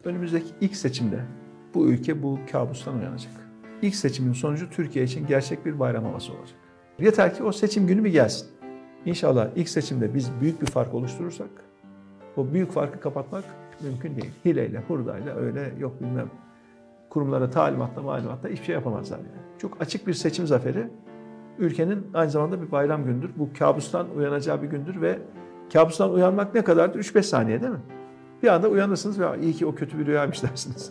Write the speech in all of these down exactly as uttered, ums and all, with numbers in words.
Önümüzdeki ilk seçimde bu ülke bu kabustan uyanacak. İlk seçimin sonucu Türkiye için gerçek bir bayram havası olacak. Yeter ki o seçim günü bir gelsin. İnşallah ilk seçimde biz büyük bir fark oluşturursak o büyük farkı kapatmak mümkün değil. Hileyle, hurdayla öyle yok bilmem kurumlara talimatla malumatla hiçbir şey yapamazlar yani. Çok açık bir seçim zaferi ülkenin aynı zamanda bir bayram gündür. Bu kabustan uyanacağı bir gündür ve kabustan uyanmak ne kadardır? üç beş saniye değil mi? Bir anda uyanırsınız ve iyi ki o kötü bir rüyaymış dersiniz.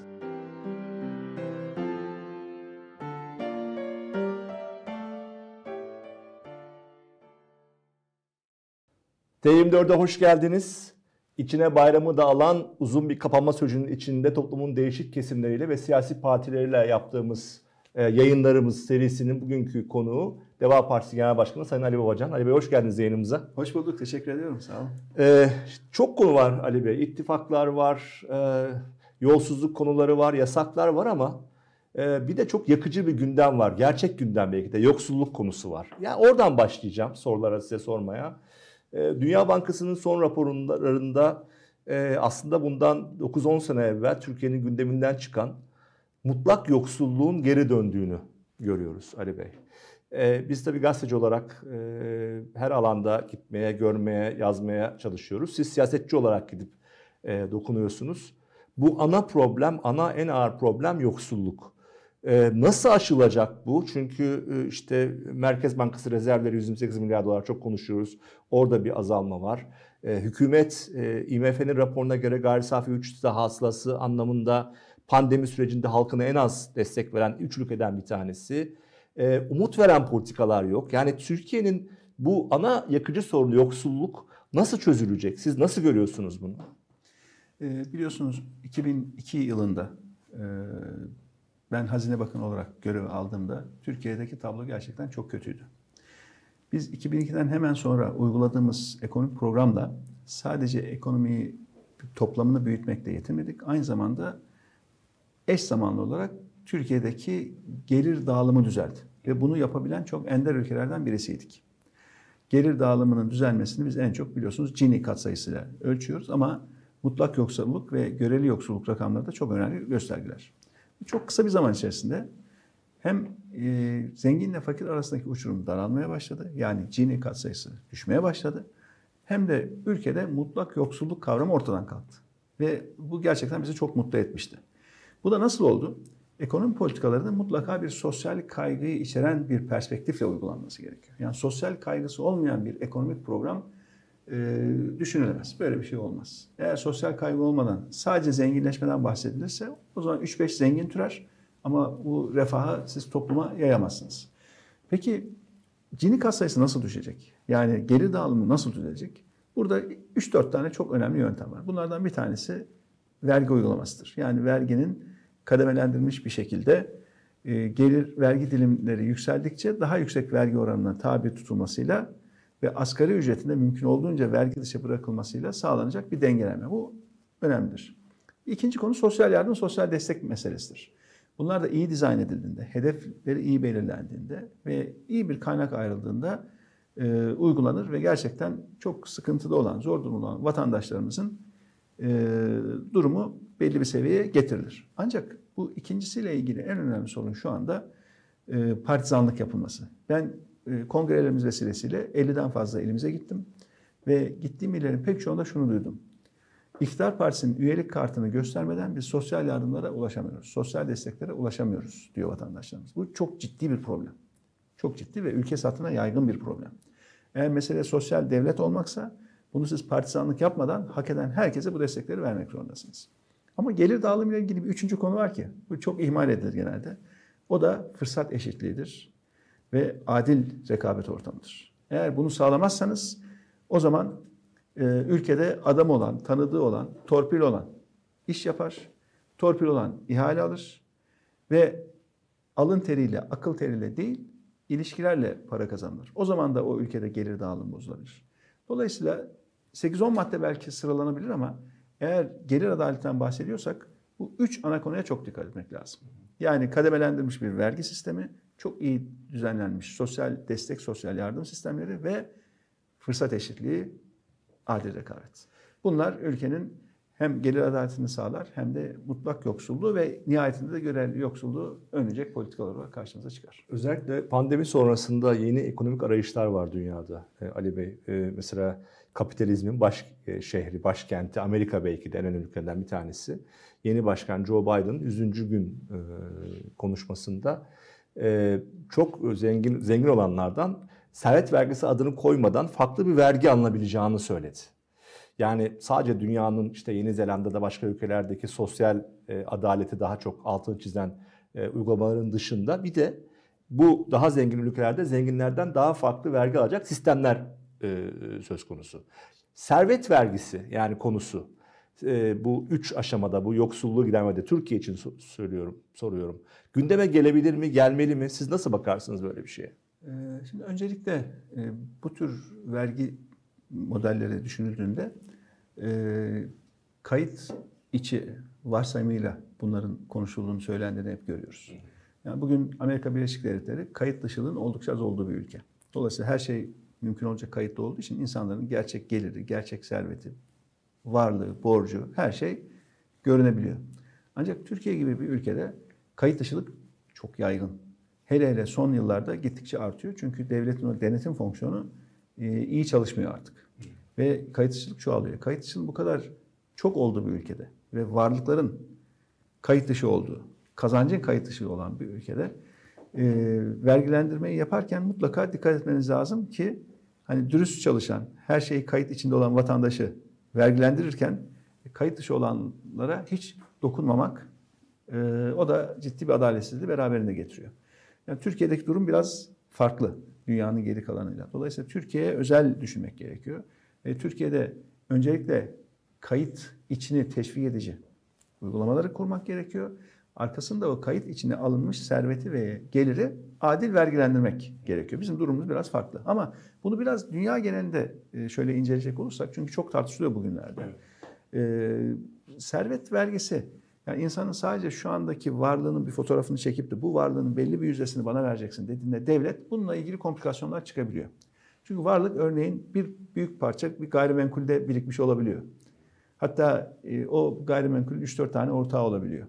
T yirmi dört'e hoş geldiniz. İçine bayramı da alan uzun bir kapanma sürecinin içinde toplumun değişik kesimleriyle ve siyasi partileriyle yaptığımız e, yayınlarımız serisinin bugünkü konuğu Deva Partisi Genel Başkanı Sayın Ali Babacan. Ali Bey hoş geldiniz yayınımıza. Hoş bulduk, teşekkür ediyorum, sağ olun. E, çok konu var Ali Bey. İttifaklar var, e, yolsuzluk konuları var, yasaklar var ama e, bir de çok yakıcı bir gündem var. Gerçek gündem belki de yoksulluk konusu var. Yani oradan başlayacağım sorulara size sormaya. Dünya Bankası'nın son raporlarında aslında bundan dokuz on sene evvel Türkiye'nin gündeminden çıkan mutlak yoksulluğun geri döndüğünü görüyoruz Ali Bey. Biz tabii gazeteci olarak her alanda gitmeye, görmeye, yazmaya çalışıyoruz. Siz siyasetçi olarak gidip dokunuyorsunuz. Bu ana problem, ana en ağır problem yoksulluk. Nasıl aşılacak bu? Çünkü işte Merkez Bankası rezervleri yüz yirmi sekiz milyar dolar çok konuşuyoruz. Orada bir azalma var. Hükümet I M F'nin raporuna göre gayri safi iç hasılası anlamında pandemi sürecinde halkına en az destek veren üç ülkeden bir tanesi. Umut veren politikalar yok. Yani Türkiye'nin bu ana yakıcı sorunu yoksulluk nasıl çözülecek? Siz nasıl görüyorsunuz bunu? Biliyorsunuz iki bin iki yılında ben Hazine Bakanı olarak görev aldığımda Türkiye'deki tablo gerçekten çok kötüydü. Biz iki bin ikiden hemen sonra uyguladığımız ekonomik programla sadece ekonomiyi toplamını büyütmekle yetinmedik. Aynı zamanda eş zamanlı olarak Türkiye'deki gelir dağılımı düzeldi. Ve bunu yapabilen çok ender ülkelerden birisiydik. Gelir dağılımının düzelmesini biz en çok biliyorsunuz Gini katsayısıyla ölçüyoruz ama mutlak yoksulluk ve göreli yoksulluk rakamları da çok önemli göstergeler. Çok kısa bir zaman içerisinde hem e, zenginle fakir arasındaki uçurum daralmaya başladı. Yani Gini katsayısı düşmeye başladı. Hem de ülkede mutlak yoksulluk kavramı ortadan kalktı. Ve bu gerçekten bizi çok mutlu etmişti. Bu da nasıl oldu? Ekonomi politikalarının mutlaka bir sosyal kaygıyı içeren bir perspektifle uygulanması gerekiyor. Yani sosyal kaygısı olmayan bir ekonomik program e, düşünülemez. Böyle bir şey olmaz. Eğer sosyal kaygı olmadan sadece zenginleşmeden bahsedilirse o zaman üç beş zengin türer ama bu refahı siz topluma yayamazsınız. Peki Gini katsayısı nasıl düşecek? Yani gelir dağılımı nasıl düzelecek? Burada üç dört tane çok önemli yöntem var. Bunlardan bir tanesi vergi uygulamasıdır. Yani verginin kademelendirilmiş bir şekilde e, gelir vergi dilimleri yükseldikçe daha yüksek vergi oranına tabi tutulmasıyla ve asgari ücretinde mümkün olduğunca vergi dışı bırakılmasıyla sağlanacak bir dengelenme. Bu önemlidir. İkinci konu sosyal yardım, sosyal destek meselesidir. Bunlar da iyi dizayn edildiğinde, hedefleri iyi belirlendiğinde ve iyi bir kaynak ayrıldığında e, uygulanır ve gerçekten çok sıkıntıda olan, zor durumda olan vatandaşlarımızın e, durumu belli bir seviyeye getirilir. Ancak bu ikincisiyle ilgili en önemli sorun şu anda e, partizanlık yapılması. Ben e, kongrelerimiz vesilesiyle elliden fazla elimize gittim ve gittiğim illerin pek çoğunda şunu duydum. İktidar Partisi'nin üyelik kartını göstermeden biz sosyal yardımlara ulaşamıyoruz. Sosyal desteklere ulaşamıyoruz diyor vatandaşlarımız. Bu çok ciddi bir problem. Çok ciddi ve ülke satına yaygın bir problem. Eğer mesele sosyal devlet olmaksa bunu siz partizanlık yapmadan hak eden herkese bu destekleri vermek zorundasınız. Ama gelir dağılımı ile ilgili bir üçüncü konu var ki bu çok ihmal edilir genelde. O da fırsat eşitliğidir ve adil rekabet ortamıdır. Eğer bunu sağlamazsanız o zaman e, ülkede adam olan, tanıdığı olan, torpil olan iş yapar, torpil olan ihale alır ve alın teriyle, akıl teriyle değil, ilişkilerle para kazanılır. O zaman da o ülkede gelir dağılımı bozulabilir. Dolayısıyla sekiz on madde belki sıralanabilir ama eğer gelir adaletinden bahsediyorsak bu üç ana konuya çok dikkat etmek lazım. Yani kademelendirilmiş bir vergi sistemi, çok iyi düzenlenmiş sosyal destek, sosyal yardım sistemleri ve fırsat eşitliği, adil rekabet. Bunlar ülkenin hem gelir adaletini sağlar hem de mutlak yoksulluğu ve nihayetinde de göreli yoksulluğu önleyecek politikalar olarak karşımıza çıkar. Özellikle pandemi sonrasında yeni ekonomik arayışlar var dünyada e, Ali Bey. E, mesela kapitalizmin baş e, şehri, başkenti Amerika belki de en önemli ülkelerden bir tanesi. Yeni başkan Joe Biden'ın yüzüncü gün e, konuşmasında e, çok zengin zengin olanlardan servet vergisi adını koymadan farklı bir vergi alınabileceğini söyledi. Yani sadece dünyanın işte Yeni Zelanda'da başka ülkelerdeki sosyal e, adaleti daha çok altını çizen e, uygulamaların dışında bir de bu daha zengin ülkelerde zenginlerden daha farklı vergi alacak sistemler e, söz konusu. Servet vergisi yani konusu e, bu üç aşamada bu yoksulluğu gidermede Türkiye için so- söylüyorum soruyorum. Gündeme gelebilir mi, gelmeli mi? Siz nasıl bakarsınız böyle bir şeye? Ee, Şimdi öncelikle e, bu tür vergi modelleri düşünüldüğünde e, kayıt içi varsayımıyla bunların konuşulduğunu söylendiğini hep görüyoruz. Yani bugün Amerika Birleşik Devletleri kayıt dışılığın oldukça az olduğu bir ülke. Dolayısıyla her şey mümkün olacak kayıtlı olduğu için insanların gerçek geliri, gerçek serveti, varlığı, borcu her şey görünebiliyor. Ancak Türkiye gibi bir ülkede kayıt dışılık çok yaygın. Hele hele son yıllarda gittikçe artıyor. Çünkü devletin o denetim fonksiyonu e, iyi çalışmıyor artık. Ve kayıt dışılık çoğalıyor. Kayıt dışılık bu kadar çok olduğu bir ülkede ve varlıkların kayıt dışı olduğu, kazancın kayıt dışı olan bir ülkede e, vergilendirmeyi yaparken mutlaka dikkat etmeniz lazım ki hani dürüst çalışan, her şeyi kayıt içinde olan vatandaşı vergilendirirken kayıt dışı olanlara hiç dokunmamak e, o da ciddi bir adaletsizliği beraberinde getiriyor. Yani Türkiye'deki durum biraz farklı dünyanın geri kalanıyla. Dolayısıyla Türkiye'ye özel düşünmek gerekiyor. Ve Türkiye'de öncelikle kayıt içini teşvik edici uygulamaları kurmak gerekiyor. Arkasında o kayıt içine alınmış serveti ve geliri adil vergilendirmek gerekiyor. Bizim durumumuz biraz farklı. Ama bunu biraz dünya genelinde şöyle inceleyecek olursak, çünkü çok tartışılıyor bugünlerde. Evet. Ee, servet vergisi, yani insanın sadece şu andaki varlığının bir fotoğrafını çekip de bu varlığının belli bir yüzdesini bana vereceksin dediğinde devlet bununla ilgili komplikasyonlar çıkabiliyor. Çünkü varlık örneğin bir büyük parça bir gayrimenkulde birikmiş olabiliyor. Hatta e, o gayrimenkulün üç dört tane ortağı olabiliyor.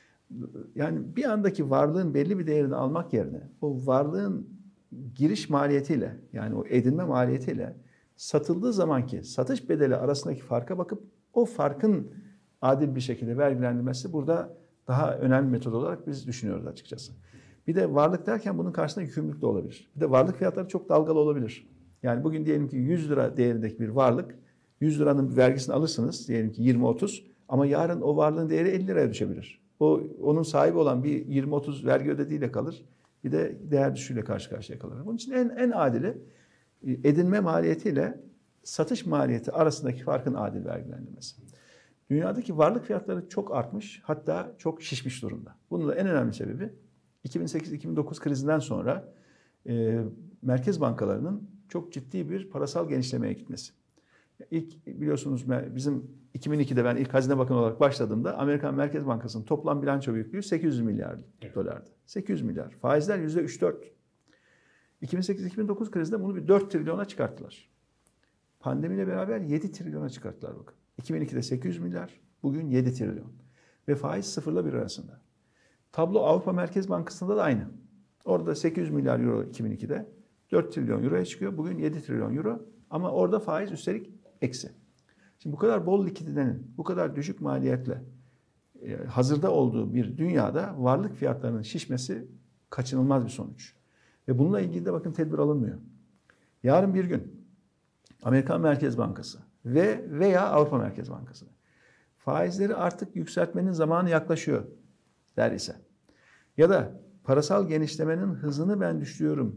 Yani bir andaki varlığın belli bir değerini almak yerine o varlığın giriş maliyetiyle, yani o edinme maliyetiyle satıldığı zamanki satış bedeli arasındaki farka bakıp o farkın adil bir şekilde vergilendirmesi burada daha önemli metod olarak biz düşünüyoruz açıkçası. Bir de varlık derken bunun karşısında yükümlülük de olabilir. Bir de varlık fiyatları çok dalgalı olabilir. Yani bugün diyelim ki yüz lira değerindeki bir varlık, yüz liranın bir vergisini alırsınız diyelim ki yirmi otuz, ama yarın o varlığın değeri elli liraya düşebilir. O onun sahibi olan bir yirmi otuz vergi ödediğiyle kalır. Bir de değer düşüşüyle karşı karşıya kalır. Bunun için en en adili edinme maliyetiyle satış maliyeti arasındaki farkın adil vergilendirmesi. Dünyadaki varlık fiyatları çok artmış, hatta çok şişmiş durumda. Bunun da en önemli sebebi iki bin sekiz iki bin dokuz krizinden sonra e, merkez bankalarının çok ciddi bir parasal genişlemeye gitmesi. İlk biliyorsunuz bizim iki bin ikide ben ilk Hazine Bakanı olarak başladığımda Amerikan Merkez Bankası'nın toplam bilanço büyüklüğü sekiz yüz milyar evet. dolardı. sekiz yüz milyar. Faizler yüzde üç dört. iki bin sekiz iki bin dokuz krizinde bunu bir dört trilyona çıkarttılar. Pandemiyle beraber yedi trilyona çıkarttılar bakın. iki bin ikide sekiz yüz milyar, bugün yedi trilyon. Ve faiz sıfırla bir arasında. Tablo Avrupa Merkez Bankası'nda da aynı. Orada sekiz yüz milyar euro iki bin ikide, dört trilyon euroya çıkıyor. Bugün yedi trilyon euro. Ama orada faiz üstelik eksi. Şimdi bu kadar bol likiditenin, bu kadar düşük maliyetle e, hazırda olduğu bir dünyada varlık fiyatlarının şişmesi kaçınılmaz bir sonuç. Ve bununla ilgili de bakın tedbir alınmıyor. Yarın bir gün Amerikan Merkez Bankası ve veya Avrupa Merkez Bankası faizleri artık yükseltmenin zamanı yaklaşıyor der ise, ya da parasal genişlemenin hızını ben düşürüyorum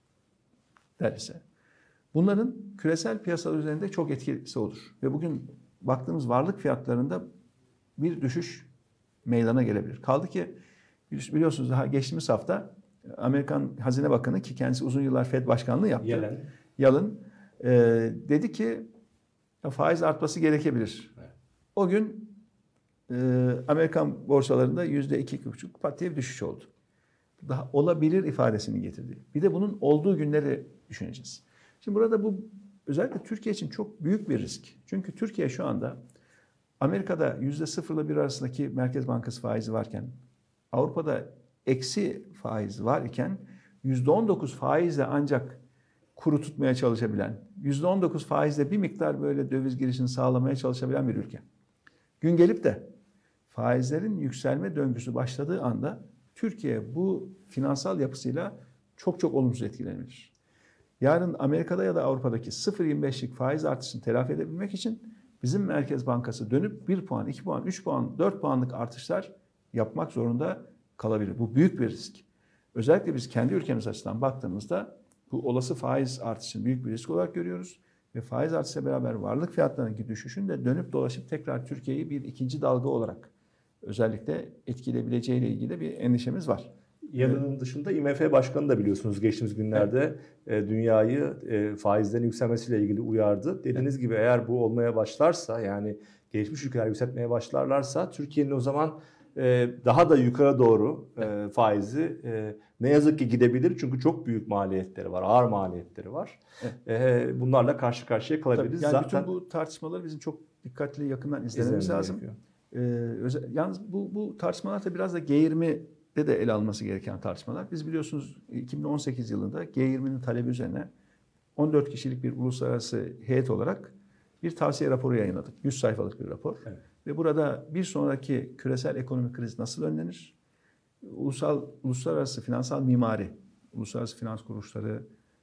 der ise, bunların küresel piyasalar üzerinde çok etkisi olur. Ve bugün baktığımız varlık fiyatlarında bir düşüş meydana gelebilir. Kaldı ki biliyorsunuz daha geçtiğimiz hafta Amerikan Hazine Bakanı, ki kendisi uzun yıllar Fed Başkanlığı yaptı. Yellen. Yalın e, dedi ki faiz artması gerekebilir. Evet. O gün e, Amerikan borsalarında yüzde iki iki buçuk pat diye bir düşüş oldu. Daha olabilir ifadesini getirdi. Bir de bunun olduğu günleri düşüneceğiz. Şimdi burada bu özellikle Türkiye için çok büyük bir risk. Çünkü Türkiye şu anda Amerika'da yüzde sıfırla bir arasındaki Merkez Bankası faizi varken, Avrupa'da eksi faiz var iken yüzde on dokuz faizle ancak kuru tutmaya çalışabilen, yüzde on dokuz faizle bir miktar böyle döviz girişini sağlamaya çalışabilen bir ülke. Gün gelip de faizlerin yükselme döngüsü başladığı anda Türkiye bu finansal yapısıyla çok çok olumsuz etkilenir. Yarın Amerika'da ya da Avrupa'daki sıfır virgül yirmi beşlik faiz artışını telafi edebilmek için bizim Merkez Bankası dönüp bir puan, iki puan, üç puan, dört puanlık artışlar yapmak zorunda kalabilir. Bu büyük bir risk. Özellikle biz kendi ülkemiz açısından baktığımızda bu olası faiz artışını büyük bir risk olarak görüyoruz. Ve faiz artışıyla beraber varlık fiyatlarındaki düşüşün de dönüp dolaşıp tekrar Türkiye'yi bir ikinci dalga olarak özellikle etkileyebileceğiyle ilgili bir endişemiz var. Yanının evet. dışında I M F Başkanı da biliyorsunuz geçtiğimiz günlerde evet. dünyayı faizlerin yükselmesiyle ilgili uyardı. Dediğiniz evet. gibi eğer bu olmaya başlarsa, yani gelişmiş ülkeler yükseltmeye başlarlarsa Türkiye'nin o zaman daha da yukarı doğru evet. faizi ne yazık ki gidebilir. Çünkü çok büyük maliyetleri var, ağır maliyetleri var. Evet. Bunlarla karşı karşıya kalabiliriz. Yani Zaten bütün bu tartışmaları bizim çok dikkatli, yakından izlememiz lazım. Ee, özel, yalnız bu, bu tartışmalar da biraz da G yirmi'de de ele alınması gereken tartışmalar. Biz biliyorsunuz iki bin on sekiz yılında G yirmi'nin talebi üzerine on dört kişilik bir uluslararası heyet olarak bir tavsiye raporu yayınladık. yüz sayfalık bir rapor. Evet. Ve burada bir sonraki küresel ekonomik kriz nasıl önlenir? Ulusal, uluslararası finansal mimari, uluslararası finans kuruluşları,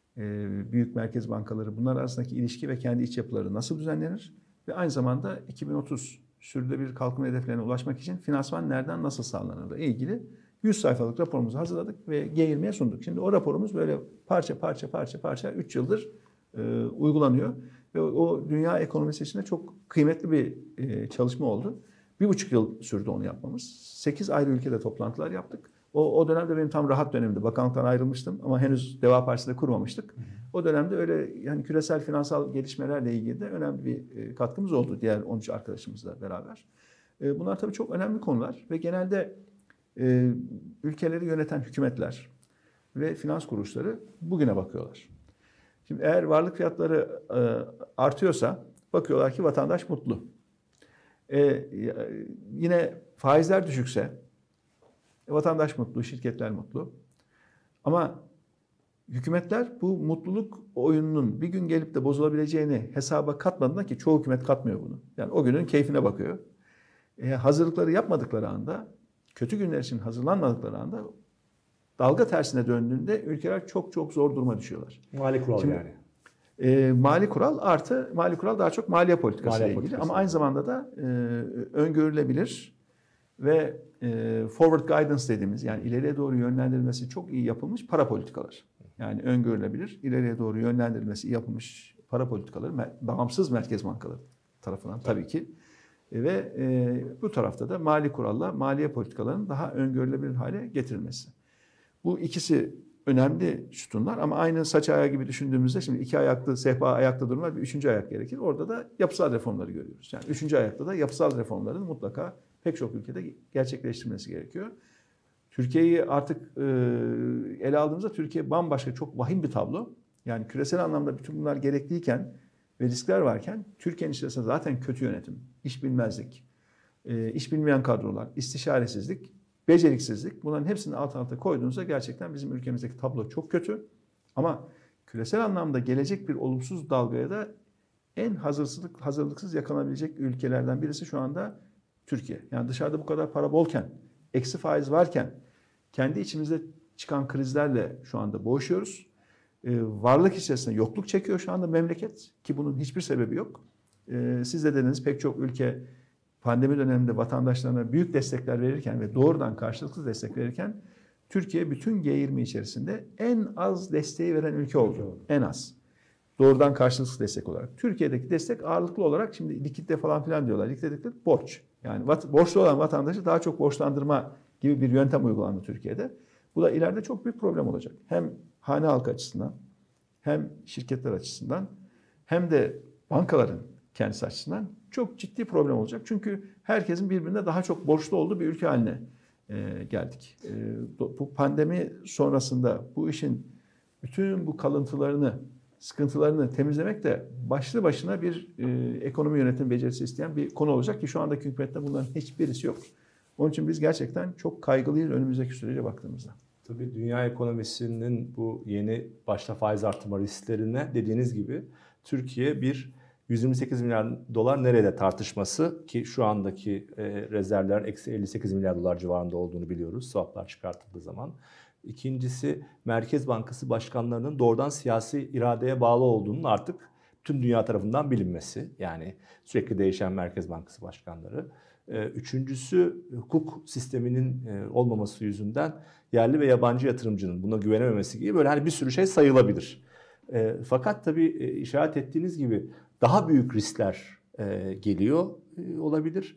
büyük merkez bankaları, bunlar arasındaki ilişki ve kendi iç yapıları nasıl düzenlenir? Ve aynı zamanda iki bin otuz sürdürülebilir kalkınma hedeflerine ulaşmak için finansman nereden nasıl sağlanır ile ilgili yüz sayfalık raporumuzu hazırladık ve G yirmi'ye sunduk. Şimdi o raporumuz böyle parça parça parça parça üç yıldır e, uygulanıyor. Ve o dünya ekonomisi için de çok kıymetli bir e, çalışma oldu. Bir buçuk yıl sürdü onu yapmamız. Sekiz ayrı ülkede toplantılar yaptık. O, o dönemde benim tam rahat dönemimdi. Bakanlıktan ayrılmıştım ama henüz Deva Partisi de kurmamıştık. Hı hı. O dönemde öyle yani küresel finansal gelişmelerle ilgili de önemli bir e, katkımız oldu diğer on üç arkadaşımızla beraber. E, bunlar tabii çok önemli konular ve genelde e, ülkeleri yöneten hükümetler ve finans kuruluşları bugüne bakıyorlar. Şimdi eğer varlık fiyatları e, artıyorsa bakıyorlar ki vatandaş mutlu. E, yine faizler düşükse vatandaş mutlu, şirketler mutlu. Ama hükümetler bu mutluluk oyununun bir gün gelip de bozulabileceğini hesaba katmadığında, ki çoğu hükümet katmıyor bunu. Yani o günün keyfine bakıyor. E, hazırlıkları yapmadıkları anda, kötü günler için hazırlanmadıkları anda dalga tersine döndüğünde ülkeler çok çok zor duruma düşüyorlar. Mali kural Şimdi, yani. E, mali kural artı mali kural daha çok maliye politikası ile ilgili politikası ama aynı zamanda da e, öngörülebilir ve e, forward guidance dediğimiz, yani ileriye doğru yönlendirilmesi çok iyi yapılmış para politikalar. Yani öngörülebilir, ileriye doğru yönlendirilmesi iyi yapılmış para politikaları bağımsız merkez bankaları tarafından tabii ki. E, ve e, bu tarafta da mali kuralla maliye politikalarının daha öngörülebilir hale getirilmesi. Bu ikisi önemli sütunlar ama aynı saç ayağı gibi düşündüğümüzde şimdi iki ayaklı sehpa ayakta durmaz, bir üçüncü ayak gerekir. Orada da yapısal reformları görüyoruz. Yani üçüncü ayakta da yapısal reformların mutlaka pek çok ülkede gerçekleştirilmesi gerekiyor. Türkiye'yi artık e, ele aldığımızda Türkiye bambaşka, çok vahim bir tablo. Yani küresel anlamda bütün bunlar gerekliyken ve riskler varken Türkiye'nin içerisinde zaten kötü yönetim, iş bilmezlik, e, iş bilmeyen kadrolar, istişaresizlik, beceriksizlik, bunların hepsini alt alta koyduğunuzda gerçekten bizim ülkemizdeki tablo çok kötü. Ama küresel anlamda gelecek bir olumsuz dalgaya da en hazırsızlık, hazırlıksız yakalanabilecek ülkelerden birisi şu anda Türkiye. Yani dışarıda bu kadar para bolken, eksi faiz varken kendi içimizde çıkan krizlerle şu anda boğuşuyoruz. Ee, varlık içerisinde yokluk çekiyor şu anda memleket ki bunun hiçbir sebebi yok. Ee, siz de dediniz, pek çok ülke pandemi döneminde vatandaşlarına büyük destekler verirken ve doğrudan karşılıksız destek verirken Türkiye bütün G yirmi içerisinde en az desteği veren ülke oldu. En az. Doğrudan karşılıksız destek olarak. Türkiye'deki destek ağırlıklı olarak şimdi likitte falan filan diyorlar. Likitte borç. Yani borçlu olan vatandaşı daha çok borçlandırma gibi bir yöntem uygulandı Türkiye'de. Bu da ileride çok büyük problem olacak. Hem hane halkı açısından, hem şirketler açısından, hem de bankaların kendisi açısından çok ciddi problem olacak. Çünkü herkesin birbirine daha çok borçlu olduğu bir ülke haline e, geldik. E, bu pandemi sonrasında bu işin bütün bu kalıntılarını sıkıntılarını temizlemek de başlı başına bir e, ekonomi yönetim becerisi isteyen bir konu olacak ki şu andaki hükümette bunların hiçbirisi yok. Onun için biz gerçekten çok kaygılıyız önümüzdeki sürece baktığımızda. Tabii dünya ekonomisinin bu yeni başta faiz artırma risklerine dediğiniz gibi Türkiye bir yüz yirmi sekiz milyar dolar nerede tartışması ki şu andaki e, rezervlerin eksi elli sekiz milyar dolar civarında olduğunu biliyoruz swaplar çıkartıldığı zaman. İkincisi Merkez Bankası başkanlarının doğrudan siyasi iradeye bağlı olduğunun artık tüm dünya tarafından bilinmesi. Yani sürekli değişen Merkez Bankası başkanları. Üçüncüsü hukuk sisteminin olmaması yüzünden yerli ve yabancı yatırımcının buna güvenememesi gibi böyle hani bir sürü şey sayılabilir. Fakat tabii işaret ettiğiniz gibi daha büyük riskler geliyor olabilir.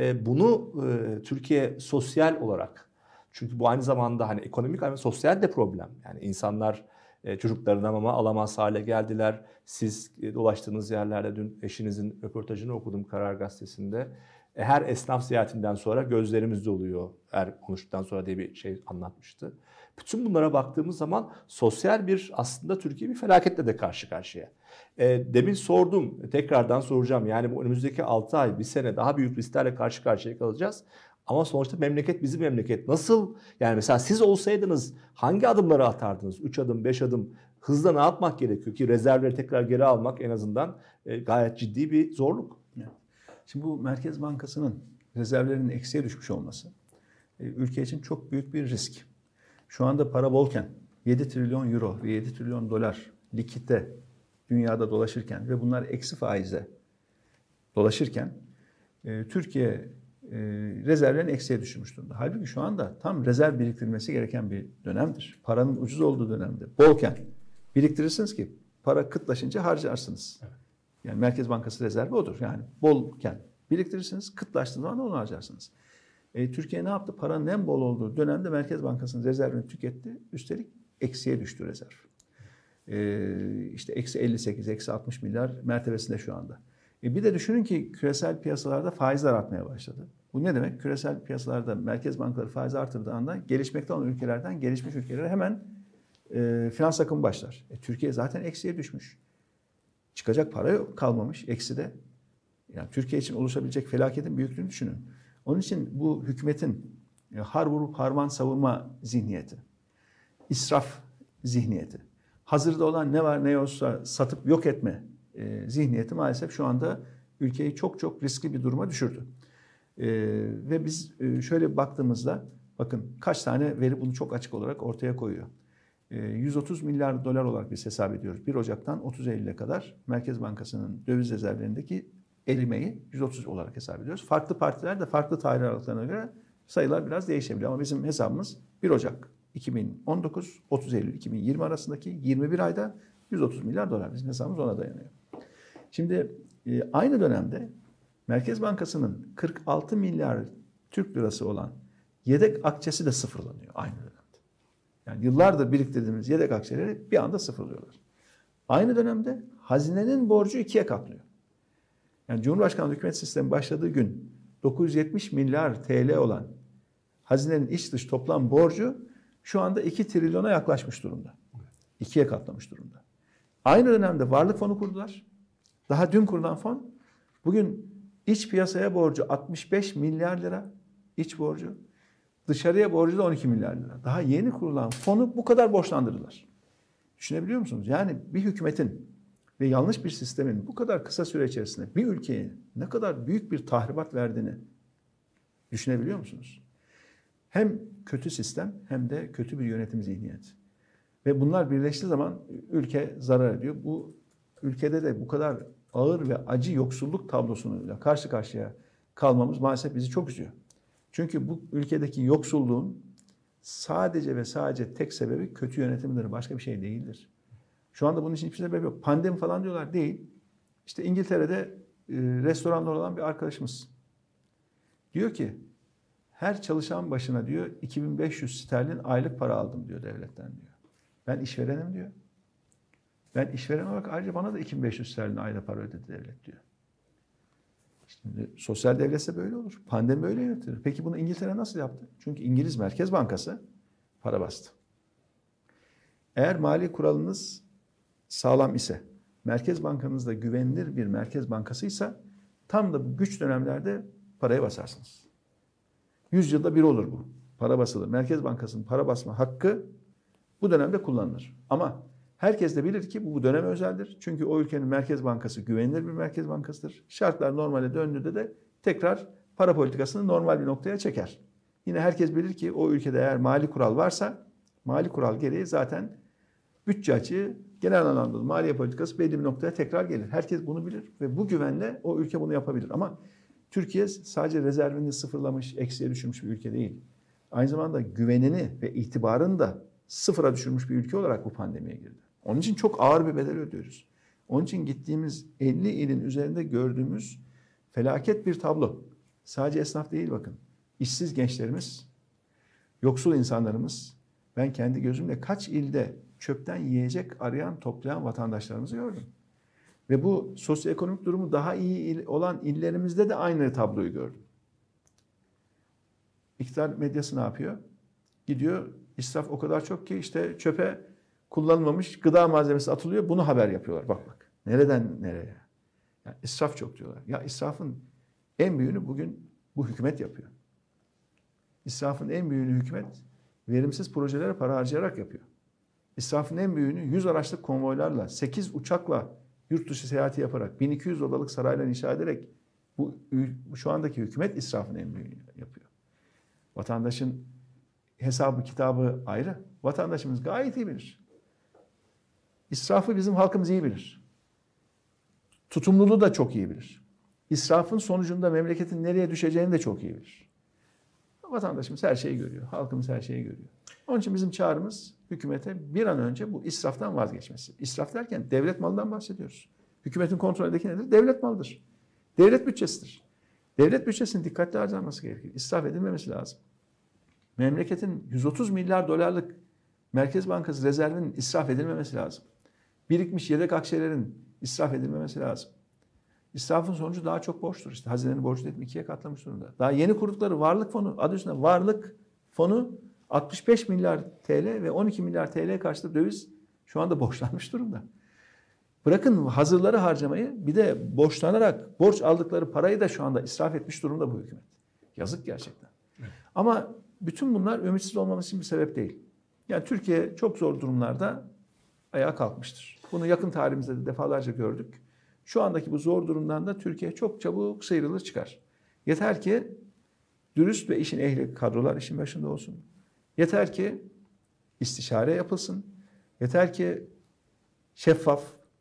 Bunu Türkiye sosyal olarak, çünkü bu aynı zamanda hani ekonomik ama sosyal de problem. Yani insanlar çocuklarına mama alamaz hale geldiler. Siz dolaştığınız yerlerde dün eşinizin röportajını okudum Karar Gazetesi'nde. Her esnaf ziyaretinden sonra gözlerimiz doluyor her konuştuktan sonra diye bir şey anlatmıştı. Bütün bunlara baktığımız zaman sosyal bir aslında Türkiye bir felaketle de karşı karşıya. E, demin sordum, tekrardan soracağım. Yani bu önümüzdeki altı ay, bir sene daha büyük risklerle karşı karşıya kalacağız. Ama sonuçta memleket bizim memleket. Nasıl? Yani mesela siz olsaydınız hangi adımları atardınız? üç adım, beş adım hızla ne yapmak gerekiyor ki rezervleri tekrar geri almak en azından e, gayet ciddi bir zorluk. Şimdi bu Merkez Bankası'nın rezervlerinin eksiye düşmüş olması e, ülke için çok büyük bir risk. Şu anda para bolken yedi trilyon euro ve yedi trilyon dolar likitte dünyada dolaşırken ve bunlar eksi faizle dolaşırken e, Türkiye e, rezervlerini eksiye düşürmüş durumda. Halbuki şu anda tam rezerv biriktirilmesi gereken bir dönemdir. Paranın ucuz olduğu dönemde. Bolken biriktirirsiniz ki para kıtlaşınca harcarsınız. Evet. Yani Merkez Bankası rezervi odur. Yani bolken biriktirirsiniz, kıtlaştığı zaman onu harcarsınız. E, Türkiye ne yaptı? Paranın en bol olduğu dönemde Merkez Bankası'nın rezervini tüketti. Üstelik eksiye düştü rezerv. E, işte eksi elli sekiz, eksi altmış milyar mertebesinde şu anda. E, bir de düşünün ki küresel piyasalarda faizler artmaya başladı. Bu ne demek? Küresel piyasalarda Merkez Bankaları faiz artırdığı anda gelişmekte olan ülkelerden gelişmiş ülkelere hemen e, finans akımı başlar. E, Türkiye zaten eksiye düşmüş. Çıkacak para yok, kalmamış, eksi de. Yani Türkiye için oluşabilecek felaketin büyüklüğünü düşünün. Onun için bu hükümetin har vurup harman savunma zihniyeti, israf zihniyeti, hazırda olan ne var ne yoksa satıp yok etme e, zihniyeti maalesef şu anda ülkeyi çok çok riskli bir duruma düşürdü. E, ve biz e, şöyle baktığımızda bakın kaç tane veri bunu çok açık olarak ortaya koyuyor. yüz otuz milyar dolar olarak biz hesap ediyoruz. bir Ocak'tan otuz Eylül'e kadar Merkez Bankası'nın döviz rezervlerindeki erimeyi yüz otuz olarak hesap ediyoruz. Farklı partiler de farklı tarih aralıklarına göre sayılar biraz değişebiliyor. Ama bizim hesabımız bir Ocak iki bin on dokuz, otuz Eylül iki bin yirmi arasındaki yirmi bir ayda yüz otuz milyar dolar. Bizim hesabımız ona dayanıyor. Şimdi aynı dönemde Merkez Bankası'nın kırk altı milyar Türk lirası olan yedek akçesi de sıfırlanıyor aynı dönemde. Yani yıllardır biriktirdiğimiz yedek akçeleri bir anda sıfırlıyorlar. Aynı dönemde hazinenin borcu ikiye katlıyor. Yani Cumhurbaşkanlığı hükümet sistemi başladığı gün dokuz yüz yetmiş milyar T L olan hazinenin iç dış toplam borcu şu anda iki trilyona yaklaşmış durumda. İkiye katlamış durumda. Aynı dönemde varlık fonu kurdular. Daha dün kurulan fon bugün iç piyasaya borcu altmış beş milyar lira iç borcu. Dışarıya borcu da on iki milyar lira. Daha yeni kurulan fonu bu kadar borçlandırdılar. Düşünebiliyor musunuz? Yani bir hükümetin ve yanlış bir sistemin bu kadar kısa süre içerisinde bir ülkeye ne kadar büyük bir tahribat verdiğini düşünebiliyor musunuz? Hem kötü sistem hem de kötü bir yönetim zihniyeti. Ve bunlar birleştiği zaman ülke zarar ediyor. Bu ülkede de bu kadar ağır ve acı yoksulluk tablosuyla karşı karşıya kalmamız maalesef bizi çok üzüyor. Çünkü bu ülkedeki yoksulluğun sadece ve sadece tek sebebi kötü yönetimdir. Başka bir şey değildir. Şu anda bunun için hiçbir sebep yok. Pandemi falan diyorlar. Değil. İşte İngiltere'de e, restoranlar olan bir arkadaşımız diyor ki her çalışan başına diyor iki bin beş yüz sterlin aylık para aldım diyor devletten diyor. Ben işverenim diyor. Ben işveren olarak ayrıca bana da iki bin beş yüz sterlin aylık para ödedi devlet diyor. Şimdi sosyal devletse böyle olur. Pandemi böyle yönetilir. Peki bunu İngiltere nasıl yaptı? Çünkü İngiliz Merkez Bankası para bastı. Eğer mali kuralınız sağlam ise, Merkez Bankanız da güvenilir bir merkez bankasıysa tam da bu güç dönemlerde paraya basarsınız. Yüz yılda bir olur bu. Para basılır. Merkez Bankası'nın para basma hakkı bu dönemde kullanılır. Ama herkes de bilir ki bu, bu döneme özeldir. Çünkü o ülkenin Merkez Bankası güvenilir bir merkez bankasıdır. Şartlar normale döndüğünde de tekrar para politikasını normal bir noktaya çeker. Yine herkes bilir ki o ülkede eğer mali kural varsa, mali kural gereği zaten bütçe açığı, genel anlamda maliye politikası belli bir noktaya tekrar gelir. Herkes bunu bilir ve bu güvenle o ülke bunu yapabilir. Ama Türkiye sadece rezervini sıfırlamış, eksiye düşürmüş bir ülke değil. Aynı zamanda güvenini ve itibarını da sıfıra düşürmüş bir ülke olarak bu pandemiye girdi. Onun için çok ağır bir bedel ödüyoruz. Onun için gittiğimiz elli ilin üzerinde gördüğümüz felaket bir tablo. Sadece esnaf değil bakın. İşsiz gençlerimiz, yoksul insanlarımız, ben kendi gözümle kaç ilde çöpten yiyecek arayan, toplayan vatandaşlarımızı gördüm. Ve bu sosyoekonomik durumu daha iyi olan illerimizde de aynı tabloyu gördüm. İktidar medyası ne yapıyor? Gidiyor, israf o kadar çok ki işte çöpe kullanılmamış gıda malzemesi atılıyor. Bunu haber yapıyorlar. Bak bak. Nereden nereye? Yani israf çok diyorlar. Ya israfın en büyüğünü bugün bu hükümet yapıyor. İsrafın en büyüğünü hükümet verimsiz projelere para harcayarak yapıyor. İsrafın en büyüğünü yüz araçlık konvoylarla, sekiz uçakla yurt dışı seyahati yaparak, bin iki yüz odalık saraylar inşa ederek bu şu andaki hükümet israfın en büyüğünü yapıyor. Vatandaşın hesabı kitabı ayrı. Vatandaşımız gayet iyi bilir. İsrafı bizim halkımız iyi bilir. Tutumluluğu da çok iyi bilir. İsrafın sonucunda memleketin nereye düşeceğini de çok iyi bilir. Vatandaşımız her şeyi görüyor. Halkımız her şeyi görüyor. Onun için bizim çağrımız hükümete bir an önce bu israftan vazgeçmesi. İsraf derken devlet malından bahsediyoruz. Hükümetin kontrolündeki nedir? Devlet malıdır. Devlet bütçesidir. Devlet bütçesinin dikkatli harcanması gerekir. İsraf edilmemesi lazım. Memleketin yüz otuz milyar dolarlık Merkez Bankası rezervinin israf edilmemesi lazım. Birikmiş yedek akçelerin israf edilmemesi lazım. İsrafın sonucu daha çok borçtur. İşte hazinenin borcu dedim ikiye katlamış durumda. Daha yeni kurdukları varlık fonu, adı üstünde varlık fonu altmış beş milyar T L ve on iki milyar T L karşılığı döviz şu anda borçlanmış durumda. Bırakın hazırları harcamayı, bir de borçlanarak borç aldıkları parayı da şu anda israf etmiş durumda bu hükümet. Yazık gerçekten. Evet. Ama bütün bunlar ümitsiz olmamız için bir sebep değil. Yani Türkiye çok zor durumlarda ayağa kalkmıştır. Bunu yakın tarihimizde de defalarca gördük. Şu andaki bu zor durumdan da Türkiye çok çabuk sıyrılır çıkar. Yeter ki dürüst ve işin ehli kadrolar işin başında olsun. Yeter ki istişare yapılsın. Yeter ki şeffaf,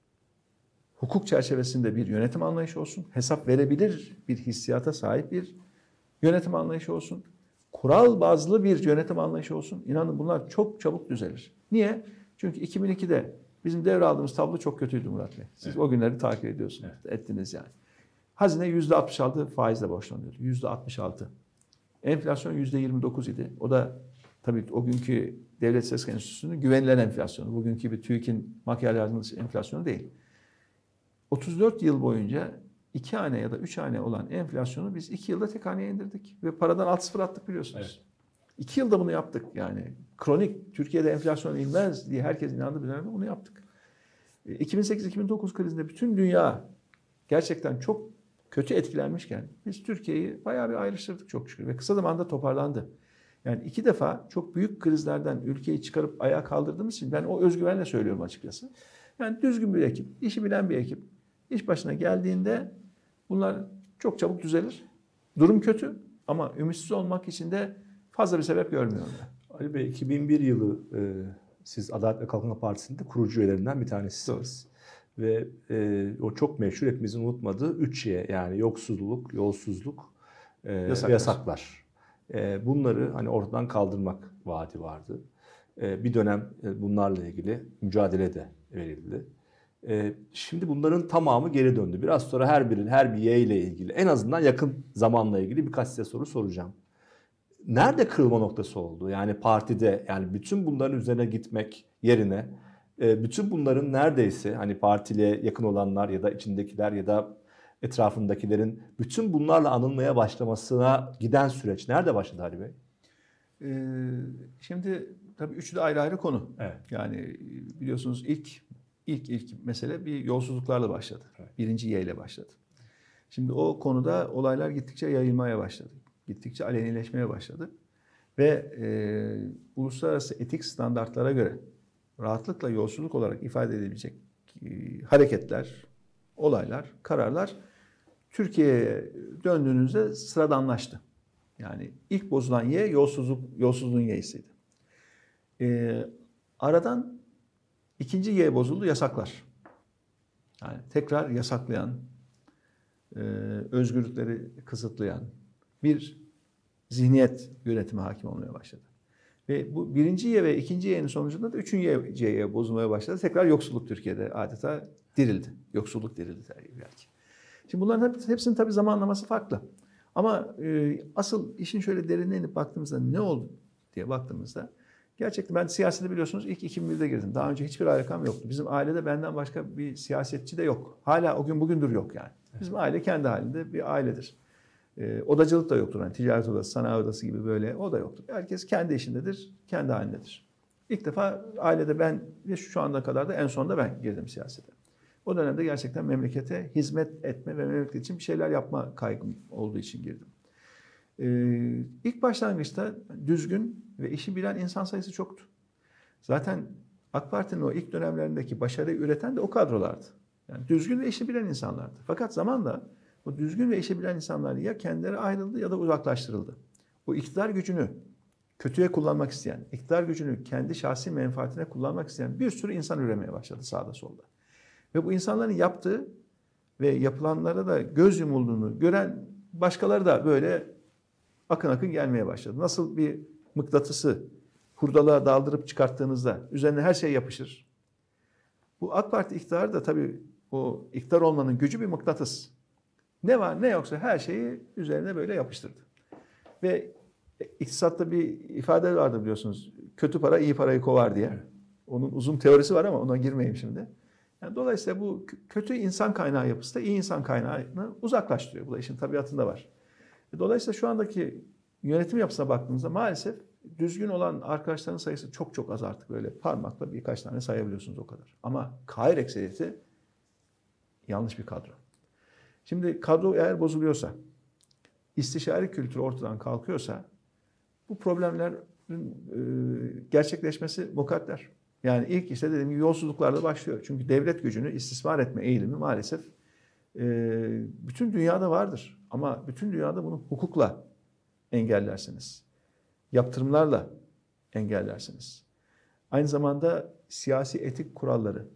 hukuk çerçevesinde bir yönetim anlayışı olsun. Hesap verebilir bir hissiyata sahip bir yönetim anlayışı olsun. Kural bazlı bir yönetim anlayışı olsun. İnanın bunlar çok çabuk düzelir. Niye? Çünkü iki bin ikide bizim devraldığımız tablo çok kötüydü Murat Bey. Siz evet. O günleri takip ediyorsunuz. Evet. Ettiniz yani. Hazine yüzde altmış altı faizle borçlanıyordu. yüzde altmış altı. Enflasyon yüzde yirmi dokuz idi. O da tabii o günkü Devlet İstatistik Enstitüsü'nün güvenilen enflasyonu. Bugünkü bir TÜİK'in makyajlı enflasyonu değil. otuz dört yıl boyunca iki hane ya da üç hane olan enflasyonu biz iki yılda tek haneye indirdik. Ve paradan alt sıfır attık biliyorsunuz. Evet. İki yılda bunu yaptık yani. Kronik, Türkiye'de enflasyon inmez diye herkes inandı bir dönemde bunu yaptık. iki bin sekiz iki bin dokuz krizinde bütün dünya gerçekten çok kötü etkilenmişken biz Türkiye'yi bayağı bir ayrıştırdık çok şükür. Ve kısa zamanda toparlandı. Yani iki defa çok büyük krizlerden ülkeyi çıkarıp ayağa kaldırdığımız için ben o özgüvenle söylüyorum açıkçası. Yani düzgün bir ekip, işi bilen bir ekip. İş başına geldiğinde bunlar çok çabuk düzelir. Durum kötü ama ümitsiz olmak için de fazla bir sebep görmüyorum ben. Ali Bey, iki bin bir yılı e, siz Adalet ve Kalkınma Partisi'nde kurucu üyelerinden bir tanesisiniz. Doğru. Ve e, o çok meşhur, hepimizin unutmadığı üç Y, yani yoksulluk, yolsuzluk, e, yasaklar. yasaklar. E, bunları hani ortadan kaldırmak vaadi vardı. E, bir dönem e, bunlarla ilgili mücadele de verildi. E, şimdi bunların tamamı geri döndü. Biraz sonra her biri, her bir Y ile ilgili, en azından yakın zamanla ilgili birkaç size soru soracağım. Nerede kırılma noktası oldu? Yani partide, yani bütün bunların üzerine gitmek yerine bütün bunların neredeyse hani partiye yakın olanlar ya da içindekiler ya da etrafındakilerin bütün bunlarla anılmaya başlamasına giden süreç nerede başladı Ali Bey? Ee, şimdi tabii üçü de ayrı ayrı konu. Evet. Yani biliyorsunuz ilk ilk ilk mesele bir yolsuzluklarla başladı. Evet. Birinci Y ile başladı. Şimdi o konuda olaylar gittikçe yayılmaya başladı. Gittikçe alenileşmeye başladı. Ve e, uluslararası etik standartlara göre rahatlıkla yolsuzluk olarak ifade edilebilecek e, hareketler, olaylar, kararlar Türkiye'ye döndüğünüzde sıradanlaştı. Yani ilk bozulan Y yolsuzluk, yolsuzluğun Y'siydi. E, aradan ikinci Y bozuldu, yasaklar. Yani tekrar yasaklayan, e, özgürlükleri kısıtlayan bir zihniyet yönetimi hakim olmaya başladı. Ve bu birinci Y ve ikinci Y'nin sonucunda da üçüncü Y bozulmaya başladı. Tekrar yoksulluk Türkiye'de adeta dirildi. Yoksulluk dirildi belki. Şimdi bunların hepsinin tabii zamanlaması farklı. Ama e, asıl işin şöyle derinine inip baktığımızda ne oldu diye baktığımızda gerçekten ben siyasete biliyorsunuz ilk iki bin birde girdim. Daha önce hiçbir alakam yoktu. Bizim ailede benden başka bir siyasetçi de yok. Hala o gün bugündür yok yani. Bizim aile kendi halinde bir ailedir. E, odacılık da yoktur. Yani ticaret odası, sanayi odası gibi böyle o da yoktur. Herkes kendi işindedir, kendi halindedir. İlk defa ailede ben ve şu anda kadar da en sonunda ben girdim siyasete. O dönemde gerçekten memlekete hizmet etme ve memleket için bir şeyler yapma kaygım olduğu için girdim. Ee, ilk başlangıçta düzgün ve işi bilen insan sayısı çoktu. Zaten AK Parti'nin o ilk dönemlerindeki başarıyı üreten de o kadrolardı. Yani düzgün ve işi bilen insanlardı. Fakat zamanla o düzgün ve işi bilen insanlar ya kendileri ayrıldı ya da uzaklaştırıldı. O iktidar gücünü kötüye kullanmak isteyen, iktidar gücünü kendi şahsi menfaatine kullanmak isteyen bir sürü insan üremeye başladı sağda solda. Ve bu insanların yaptığı ve yapılanlara da göz yumulduğunu gören başkaları da böyle akın akın gelmeye başladı. Nasıl bir mıknatısı hurdalığa daldırıp çıkarttığınızda üzerine her şey yapışır. Bu AK Parti iktidarı da tabii o iktidar olmanın gücü bir mıknatıs. Ne var ne yoksa her şeyi üzerine böyle yapıştırdı. Ve iktisatta bir ifade vardı biliyorsunuz. Kötü para iyi parayı kovar diye. Onun uzun teorisi var ama ona girmeyeyim şimdi. Yani dolayısıyla bu kötü insan kaynağı yapısı da iyi insan kaynağını uzaklaştırıyor. Bu da işin tabiatında var. Dolayısıyla şu andaki yönetim yapısına baktığımızda maalesef düzgün olan arkadaşların sayısı çok çok az artık. Böyle parmakla birkaç tane sayabiliyorsunuz o kadar. Ama kahir ekseriyeti yanlış bir kadro. Şimdi kadro eğer bozuluyorsa, istişare kültürü ortadan kalkıyorsa bu problemlerin e, gerçekleşmesi mukadder. Yani ilk işte dediğim gibi yolsuzluklarla başlıyor. Çünkü devlet gücünü istismar etme eğilimi maalesef e, bütün dünyada vardır. Ama bütün dünyada bunu hukukla engellersiniz. Yaptırımlarla engellersiniz. Aynı zamanda siyasi etik kuralları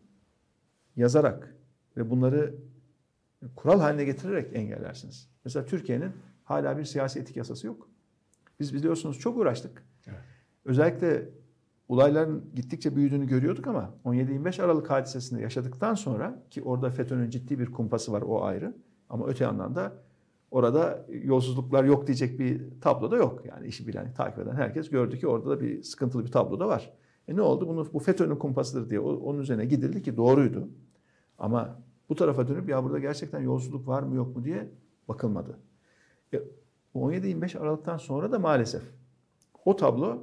yazarak ve bunları kural haline getirerek engellersiniz. Mesela Türkiye'nin hala bir siyasi etik yasası yok. Biz biliyorsunuz çok uğraştık. Evet. Özellikle olayların gittikçe büyüdüğünü görüyorduk ama on yedi yirmi beş Aralık hadisesinde yaşadıktan sonra ki orada FETÖ'nün ciddi bir kumpası var o ayrı. Ama öte yandan da orada yolsuzluklar yok diyecek bir tablo da yok. Yani işi bilen, takip eden herkes gördü ki orada da bir sıkıntılı bir tablo da var. E ne oldu? Bunu, bu FETÖ'nün kumpasıdır diye onun üzerine gidildi ki doğruydu. Ama bu tarafa dönüp ya burada gerçekten yolsuzluk var mı yok mu diye bakılmadı. E, on yedi yirmi beş Aralık'tan sonra da maalesef o tablo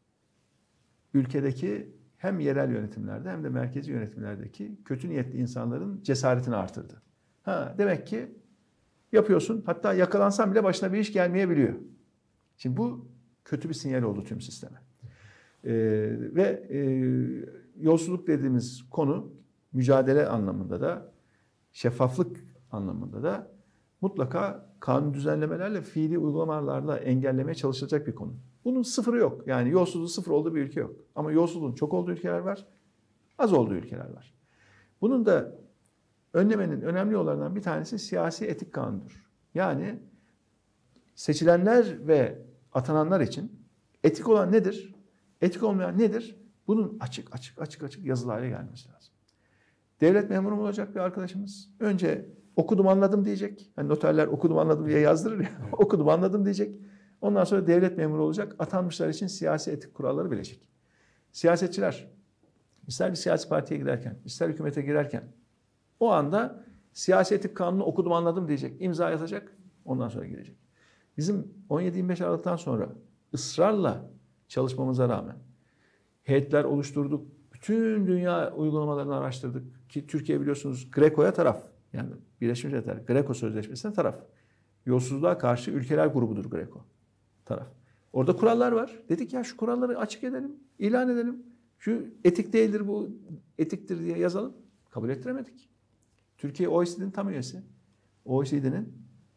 ülkedeki hem yerel yönetimlerde hem de merkezi yönetimlerdeki kötü niyetli insanların cesaretini artırdı. Ha, demek ki yapıyorsun, hatta yakalansan bile başına bir iş gelmeyebiliyor. Şimdi bu kötü bir sinyal oldu tüm sisteme. Ee, ve e, yolsuzluk dediğimiz konu mücadele anlamında da, şeffaflık anlamında da mutlaka kanun düzenlemelerle, fiili uygulamalarla engellemeye çalışılacak bir konu. Bunun sıfırı yok. Yani yolsuzluğun sıfır olduğu bir ülke yok. Ama yolsuzluğun çok olduğu ülkeler var, az olduğu ülkeler var. Bunun da önlemenin önemli yollarından bir tanesi siyasi etik kanunudur. Yani seçilenler ve atananlar için etik olan nedir? Etik olmayan nedir? Bunun açık açık açık açık yazılı hale gelmesi lazım. Devlet memuru mu olacak bir arkadaşımız? Önce okudum anladım diyecek. Hani noterler okudum anladım diye yazdırır ya. Okudum anladım diyecek. Ondan sonra devlet memuru olacak. Atanmışlar için siyasi etik kuralları bilecek. Siyasetçiler ister bir siyasi partiye giderken, ister hükümete girerken o anda siyasi etik kanunu okudum anladım diyecek. İmza yazacak. Ondan sonra girecek. Bizim on yedi yirmi beş Aralık'tan sonra ısrarla çalışmamıza rağmen heyetler oluşturduk. Bütün dünya uygulamalarını araştırdık ki Türkiye biliyorsunuz Greco'ya taraf. Yani Birleşmiş Milletler Greco Sözleşmesi'ne taraf. Yolsuzluğa karşı ülkeler grubudur Greco taraf. Orada kurallar var. Dedik ya şu kuralları açık edelim, ilan edelim. Şu etik değildir bu, etiktir diye yazalım. Kabul ettiremedik. Türkiye O E C D'nin tam üyesi. O E C D'nin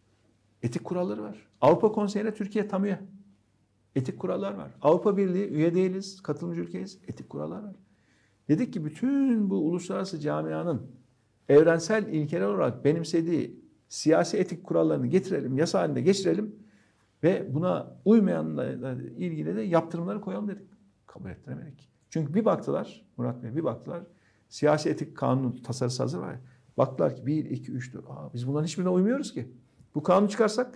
etik kuralları var. Avrupa Konseyi'ne Türkiye tam üye. Etik kurallar var. Avrupa Birliği üye değiliz, katılımcı ülkeyiz. Etik kurallar var. Dedik ki bütün bu uluslararası camianın evrensel ilkeler olarak benimsediği siyasi etik kurallarını getirelim, yasa haline geçirelim ve buna uymayanlarla ilgili de yaptırımları koyalım dedik. Kabul ettiremedik. Çünkü bir baktılar, Murat Bey bir baktılar, siyasi etik kanun tasarısı hazır var. Baktılar ki bir, iki, üç, dört, aa, biz bunların hiçbirine uymuyoruz ki. Bu kanunu çıkarsak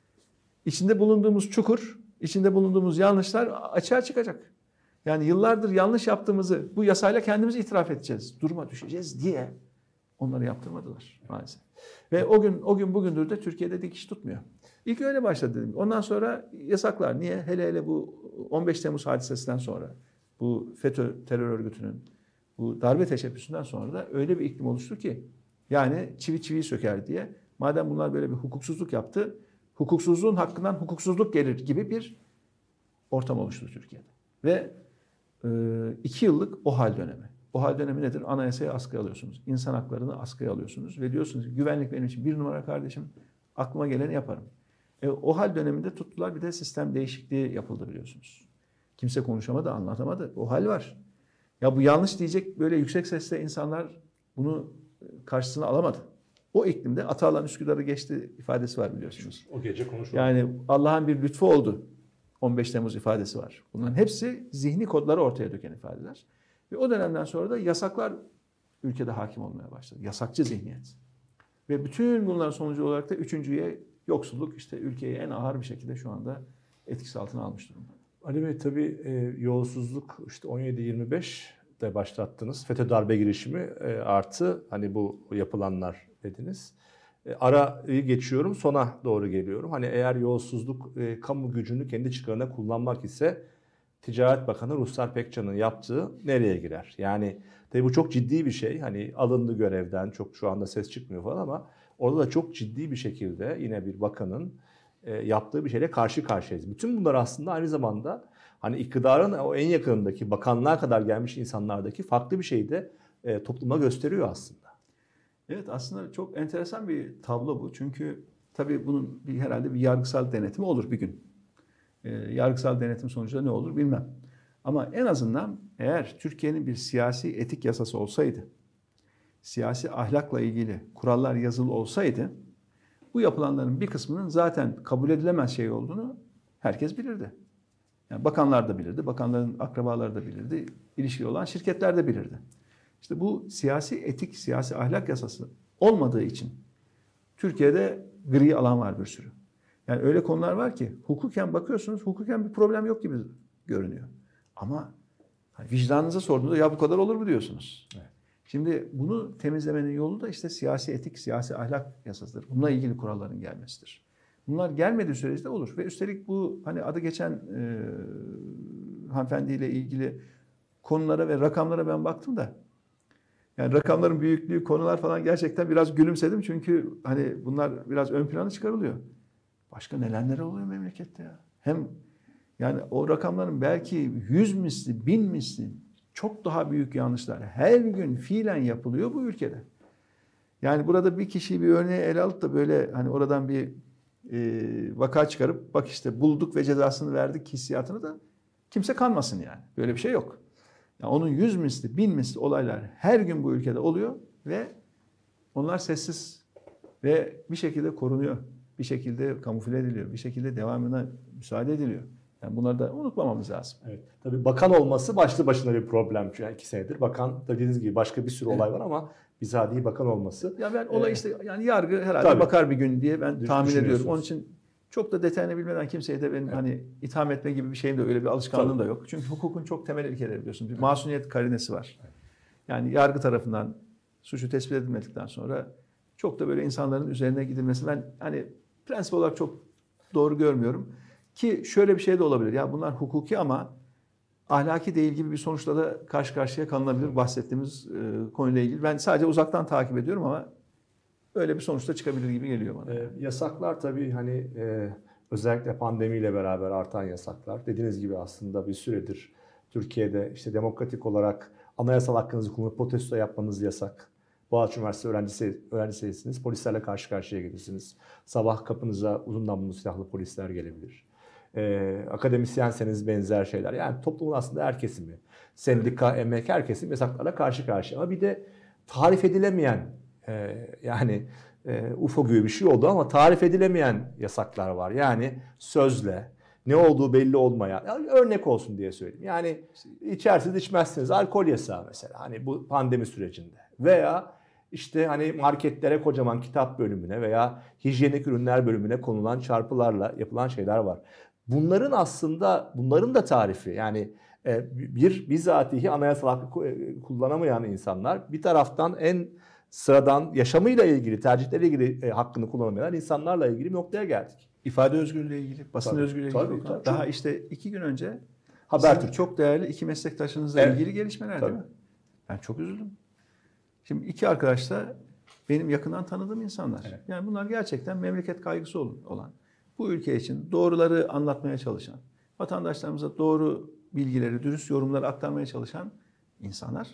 içinde bulunduğumuz çukur, içinde bulunduğumuz yanlışlar açığa çıkacak. Yani yıllardır yanlış yaptığımızı bu yasayla kendimiz itiraf edeceğiz. Duruma düşeceğiz diye onları yaptırmadılar maalesef. Ve o gün o gün bugündür de Türkiye'de dikiş tutmuyor. İlk öyle başladı dedim. Ondan sonra yasaklar. Niye? Hele hele bu on beş Temmuz hadisesinden sonra, bu FETÖ terör örgütünün bu darbe teşebbüsünden sonra da öyle bir iklim oluştu ki yani çivi çiviyi söker diye. Madem bunlar böyle bir hukuksuzluk yaptı, hukuksuzluğun hakkından hukuksuzluk gelir gibi bir ortam oluştu Türkiye'de. Ve e, iki yıllık OHAL dönemi. OHAL dönemi nedir? Anayasayı askıya alıyorsunuz. İnsan haklarını askıya alıyorsunuz. Ve diyorsunuz ki güvenlik benim için bir numara kardeşim. Aklıma geleni yaparım. E, OHAL döneminde tuttular, bir de sistem değişikliği yapıldı biliyorsunuz. Kimse konuşamadı, anlatamadı. OHAL var. Ya bu yanlış diyecek böyle yüksek sesle insanlar bunu karşısına alamadı. O iklimde Atalan Üsküdar'ı geçti ifadesi var biliyorsunuz. O gece konuşuldu. Yani Allah'ın bir lütfu oldu. on beş Temmuz ifadesi var. Bunların hepsi zihni kodları ortaya döken ifadeler. Ve o dönemden sonra da yasaklar ülkede hakim olmaya başladı. Yasakçı zihniyet. Ve bütün bunların sonucu olarak da üçüncüye yoksulluk işte ülkeyi en ağır bir şekilde şu anda etkisi altına almış durumda. Ali Bey tabii e, yolsuzluk işte on yedi yirmi beşte başlattınız. FETÖ darbe girişimi e, artı hani bu yapılanlar dediniz. E, arayı geçiyorum, sona doğru geliyorum. Hani eğer yolsuzluk e, kamu gücünü kendi çıkarına kullanmak ise Ticaret Bakanı Ruslar Pekcan'ın yaptığı nereye girer? Yani tabii bu çok ciddi bir şey. Hani alındı görevden, çok şu anda ses çıkmıyor falan ama orada da çok ciddi bir şekilde yine bir bakanın e, yaptığı bir şeyle karşı karşıyayız. Bütün bunlar aslında aynı zamanda hani iktidarın o en yakınındaki bakanlığa kadar gelmiş insanlardaki farklı bir şeyi de e, topluma gösteriyor aslında. Evet, aslında çok enteresan bir tablo bu. Çünkü tabii bunun bir, herhalde bir yargısal denetimi olur bir gün. E, yargısal denetim sonucunda ne olur bilmem. Ama en azından eğer Türkiye'nin bir siyasi etik yasası olsaydı, siyasi ahlakla ilgili kurallar yazılı olsaydı, bu yapılanların bir kısmının zaten kabul edilemez şey olduğunu herkes bilirdi. Yani bakanlar da bilirdi, bakanların akrabaları da bilirdi, ilişkili olan şirketler de bilirdi. İşte bu siyasi etik, siyasi ahlak yasası olmadığı için Türkiye'de gri alan var bir sürü. Yani öyle konular var ki hukuken bakıyorsunuz, hukuken bir problem yok gibi görünüyor. Ama vicdanınıza sorduğunuzda ya bu kadar olur mu diyorsunuz. Evet. Şimdi bunu temizlemenin yolu da işte siyasi etik, siyasi ahlak yasasıdır. Bununla ilgili kuralların gelmesidir. Bunlar gelmediği sürece de olur. Ve üstelik bu hani adı geçen e, hanımefendiyle ilgili konulara ve rakamlara ben baktım da yani rakamların büyüklüğü, konular falan gerçekten biraz gülümsedim. Çünkü hani bunlar biraz ön plana çıkarılıyor. Başka neler neler oluyor memlekette ya. Hem yani o rakamların belki yüz misli, bin misli çok daha büyük yanlışlar her gün fiilen yapılıyor bu ülkede. Yani burada bir kişiyi bir örneğe ele alıp da böyle hani oradan bir e, vaka çıkarıp bak işte bulduk ve cezasını verdik hissiyatını da kimse kanmasın yani. Böyle bir şey yok. Yani onun yüz misli, bin misli olaylar her gün bu ülkede oluyor ve onlar sessiz ve bir şekilde korunuyor. Bir şekilde kamufle ediliyor. Bir şekilde devamına müsaade ediliyor. Yani bunları da unutmamamız lazım. Evet. Tabii bakan olması başlı başına bir problem. Çünkü iki senedir bakan dediğiniz gibi başka bir sürü evet. olay var ama bizatihi bakan olması. Ya ben olay işte yani yargı herhalde tabii. bakar bir gün diye ben tahmin ediyorum. Onun için çok da detayını bilmeden kimseye de benim evet. hani itham etme gibi bir şeyim de öyle bir alışkanlığım tabii. da yok. Çünkü hukukun çok temel ilkeleri biliyorsun. Bir evet. masumiyet karinesi var. Evet. Yani yargı tarafından suçu tespit edilmedikten sonra çok da böyle insanların üzerine gidilmesi ben hani prensip olarak çok doğru görmüyorum. Ki şöyle bir şey de olabilir. Ya bunlar hukuki ama ahlaki değil gibi bir sonuçla da karşı karşıya kalınabilir bahsettiğimiz e, konuyla ilgili. Ben sadece uzaktan takip ediyorum ama öyle bir sonuçta çıkabilir gibi geliyor bana. E, yasaklar tabii hani e, özellikle pandemiyle beraber artan yasaklar. Dediğiniz gibi aslında bir süredir Türkiye'de işte demokratik olarak anayasal hakkınızı kullanıp protesto yapmanız yasak. Boğaziçi Üniversitesi öğrencisi, öğrencisiniz, polislerle karşı karşıya gelirsiniz. Sabah kapınıza uzun namlulu silahlı polisler gelebilir. Ee, akademisyenseniz benzer şeyler. Yani toplumun aslında her kesimi, sendika, emek, her kesim yasaklarla karşı karşıya. Ama bir de tarif edilemeyen, e, yani e, U F O gibi bir şey oldu ama tarif edilemeyen yasaklar var. Yani sözle, ne olduğu belli olmayan, yani örnek olsun diye söyleyeyim. Yani içersiniz içmezsiniz, alkol yasağı mesela hani bu pandemi sürecinde. Veya işte hani marketlere kocaman kitap bölümüne veya hijyenik ürünler bölümüne konulan çarpılarla yapılan şeyler var. Bunların aslında bunların da tarifi yani bir bizatihi anayasal hakkı kullanamayan insanlar bir taraftan en sıradan yaşamıyla ilgili tercihleriyle ilgili hakkını kullanamayan insanlarla ilgili bir noktaya geldik. İfade özgürlüğüyle ilgili, basın Tabii, özgürlüğüyle tabii, ilgili. tabii. Daha işte iki gün önce Habertürk çok değerli iki meslektaşınızla Evet. ilgili gelişmeler Tabii. değil mi? Ben çok üzüldüm. Şimdi iki arkadaş da benim yakından tanıdığım insanlar. Evet. Yani bunlar gerçekten memleket kaygısı olan, bu ülke için doğruları anlatmaya çalışan, vatandaşlarımıza doğru bilgileri, dürüst yorumları aktarmaya çalışan insanlar.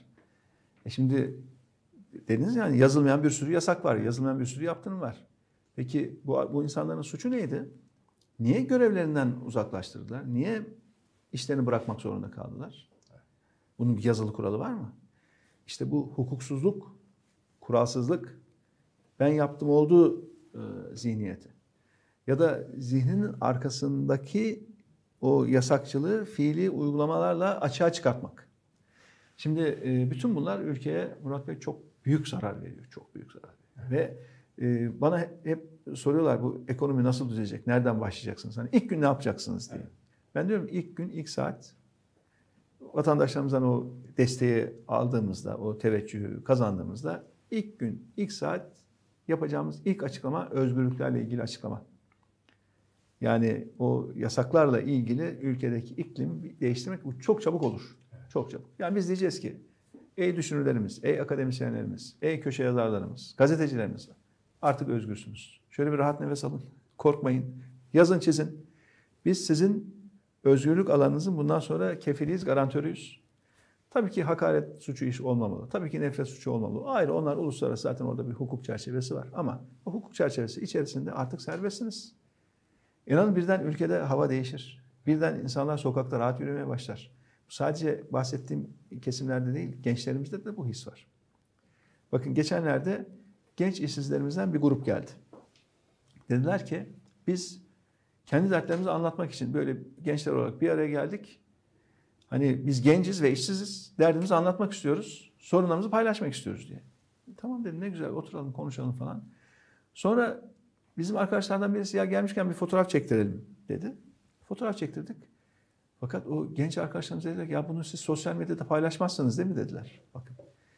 E şimdi dediniz yani yazılmayan bir sürü yasak var, yazılmayan bir sürü yaptırım var. Peki bu, bu insanların suçu neydi? Niye görevlerinden uzaklaştırdılar? Niye işlerini bırakmak zorunda kaldılar? Bunun bir yazılı kuralı var mı? İşte bu hukuksuzluk, kuralsızlık, ben yaptım olduğu e, zihniyeti. Ya da zihninin arkasındaki o yasakçılığı fiili uygulamalarla açığa çıkartmak. Şimdi e, bütün bunlar ülkeye Murat Bey çok büyük zarar veriyor. Çok büyük zarar veriyor. Ve e, bana hep soruyorlar bu ekonomi nasıl düzelecek? Nereden başlayacaksınız? Hani ilk gün ne yapacaksınız diye. Evet. Ben diyorum ilk gün, ilk saat vatandaşlarımızdan o desteği aldığımızda, o teveccühü kazandığımızda ilk gün, ilk saat yapacağımız ilk açıklama özgürlüklerle ilgili açıklama. Yani o yasaklarla ilgili ülkedeki iklimi değiştirmek bu çok çabuk olur. Çok çabuk. Yani biz diyeceğiz ki ey düşünürlerimiz, ey akademisyenlerimiz, ey köşe yazarlarımız, gazetecilerimiz artık özgürsünüz. Şöyle bir rahat nefes alın. Korkmayın. Yazın çizin. Biz sizin özgürlük alanınızın bundan sonra kefiliyiz, garantörüyüz. Tabii ki hakaret suçu iş olmamalı. Tabii ki nefret suçu olmamalı. Ayrı onlar uluslararası zaten orada bir hukuk çerçevesi var. Ama o hukuk çerçevesi içerisinde artık serbestsiniz. İnanın birden ülkede hava değişir. Birden insanlar sokakta rahat yürümeye başlar. Sadece bahsettiğim kesimlerde değil, gençlerimizde de bu his var. Bakın geçenlerde genç işsizlerimizden bir grup geldi. Dediler ki biz kendi dertlerimizi anlatmak için böyle gençler olarak bir araya geldik. Hani biz genciz ve işsiziz, derdimizi anlatmak istiyoruz, sorunlarımızı paylaşmak istiyoruz diye. Tamam dedim ne güzel oturalım konuşalım falan. Sonra bizim arkadaşlardan birisi ya gelmişken bir fotoğraf çektirelim dedi. Fotoğraf çektirdik. Fakat o genç arkadaşlarımız dediler ki ya bunu siz sosyal medyada paylaşmazsınız değil mi dediler. Bakın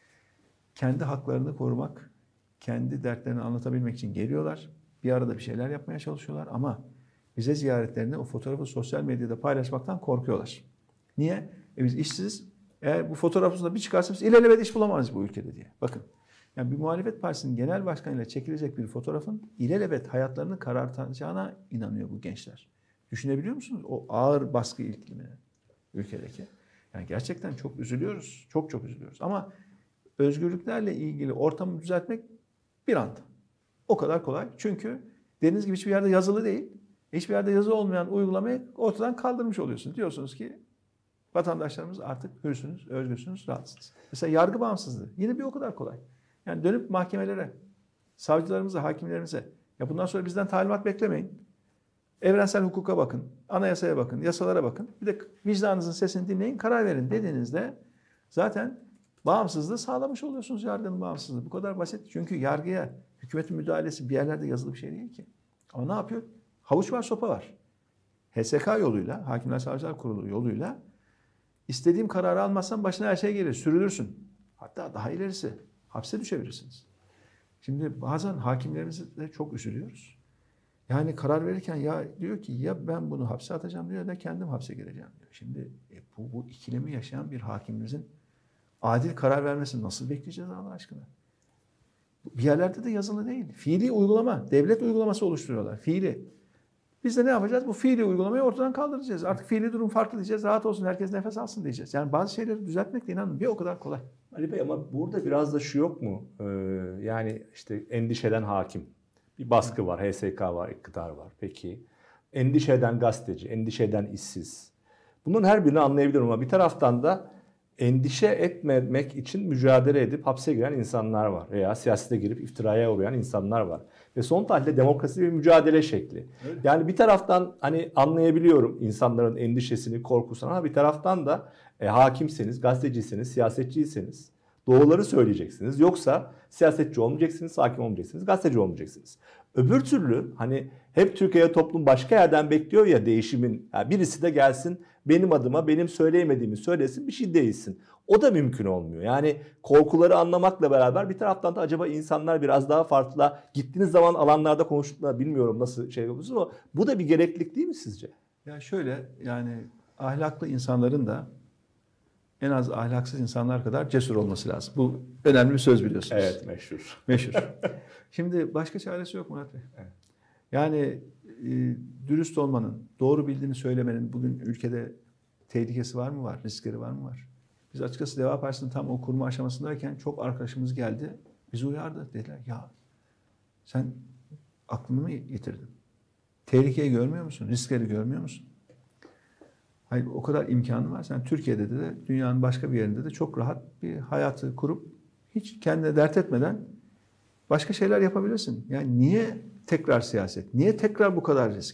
kendi haklarını korumak, kendi dertlerini anlatabilmek için geliyorlar. Bir arada bir şeyler yapmaya çalışıyorlar ama bize ziyaretlerini o fotoğrafı sosyal medyada paylaşmaktan korkuyorlar. Niye? E biz işsiziz. Eğer bu fotoğrafımızda bir çıkarsanız ilelebet iş bulamayız bu ülkede diye. Bakın. Yani bir muhalefet partisinin genel başkanıyla çekilecek bir fotoğrafın ilelebet hayatlarını karartacağına inanıyor bu gençler. Düşünebiliyor musunuz? O ağır baskı iklimine ülkedeki. Yani gerçekten çok üzülüyoruz. Çok çok üzülüyoruz. Ama özgürlüklerle ilgili ortamı düzeltmek bir anda. O kadar kolay. Çünkü dediğiniz gibi hiçbir yerde yazılı değil. Hiçbir yerde yazılı olmayan uygulamayı ortadan kaldırmış oluyorsunuz. Diyorsunuz ki vatandaşlarımız artık hürsünüz, özgürsünüz, rahatsınız. Mesela yargı bağımsızlığı yine bir o kadar kolay. Yani dönüp mahkemelere, savcılarımıza, hakimlerimize ya bundan sonra bizden talimat beklemeyin. Evrensel hukuka bakın, anayasaya bakın, yasalara bakın. Bir de vicdanınızın sesini dinleyin, karar verin dediğinizde zaten bağımsızlığı sağlamış oluyorsunuz, yargının bağımsızlığı. Bu kadar basit. Çünkü yargıya hükümetin müdahalesi bir yerlerde yazılı bir şey değil ki. Ama ne yapıyor? Havuç var, sopa var. H S K yoluyla, Hakimler Savcılar Kurulu yoluyla istediğim kararı almazsan başına her şey gelir, sürülürsün. Hatta daha ilerisi hapse düşebilirsiniz. Şimdi bazen hakimlerimize de çok üzülüyoruz. Yani karar verirken ya diyor ki ya ben bunu hapse atacağım diyor ya da kendim hapse gireceğim diyor. Şimdi e, bu, bu ikilemi yaşayan bir hakimimizin adil karar vermesini nasıl bekleyeceğiz Allah aşkına? Bir yerlerde de yazılı değil. Fiili uygulama, devlet uygulaması oluşturuyorlar. Fiili. Biz de ne yapacağız? Bu fiili uygulamayı ortadan kaldıracağız. Artık fiili durum farklı diyeceğiz. Rahat olsun, herkes nefes alsın diyeceğiz. Yani bazı şeyleri düzeltmek de inanın bir o kadar kolay. Ali Bey ama burada biraz da şu yok mu? Ee, yani işte endişeden hakim. Bir baskı var, H S K var, iktidar var. Peki endişeden gazeteci, endişeden işsiz. Bunun her birini anlayabilirim ama bir taraftan da endişe etmemek için mücadele edip hapse giren insanlar var. Veya siyasete girip iftiraya uğrayan insanlar var. Ve son tahlilde demokrasi bir mücadele şekli. Öyle. Yani bir taraftan hani anlayabiliyorum insanların endişesini, korkusunu ama bir taraftan da e, hakimseniz, gazeteciyseniz, siyasetçiyseniz doğruları söyleyeceksiniz. Yoksa siyasetçi olmayacaksınız, hakim olmayacaksınız, gazeteci olmayacaksınız. Öbür türlü hani hep Türkiye toplum başka yerden bekliyor ya değişimin. Yani birisi de gelsin benim adıma benim söyleyemediğimi söylesin bir şey değilsin. O da mümkün olmuyor. Yani korkuları anlamakla beraber bir taraftan da acaba insanlar biraz daha farklı gittiğiniz zaman alanlarda konuştuklar bilmiyorum nasıl şey yapıyorsunuz ama bu da bir gereklilik değil mi sizce? Ya şöyle yani ahlaklı insanların da en az ahlaksız insanlar kadar cesur olması lazım. Bu önemli bir söz biliyorsunuz. Evet meşhur. Meşhur. Şimdi başka çaresi yok Murat Bey. Evet. Yani e, dürüst olmanın, doğru bildiğini söylemenin bugün ülkede tehlikesi var mı? Var. Riskleri var mı? Var. Biz açıkçası Deva Partisi'nin tam o kurma aşamasındayken çok arkadaşımız geldi. Bizi uyardı. Dediler ya sen aklını mı yitirdin? Tehlikeyi görmüyor musun? Riskleri görmüyor musun? Hayır o kadar imkanı var. Sen Türkiye'de de dünyanın başka bir yerinde de çok rahat bir hayatı kurup hiç kendine dert etmeden başka şeyler yapabilirsin. Yani niye tekrar siyaset? Niye tekrar bu kadar risk?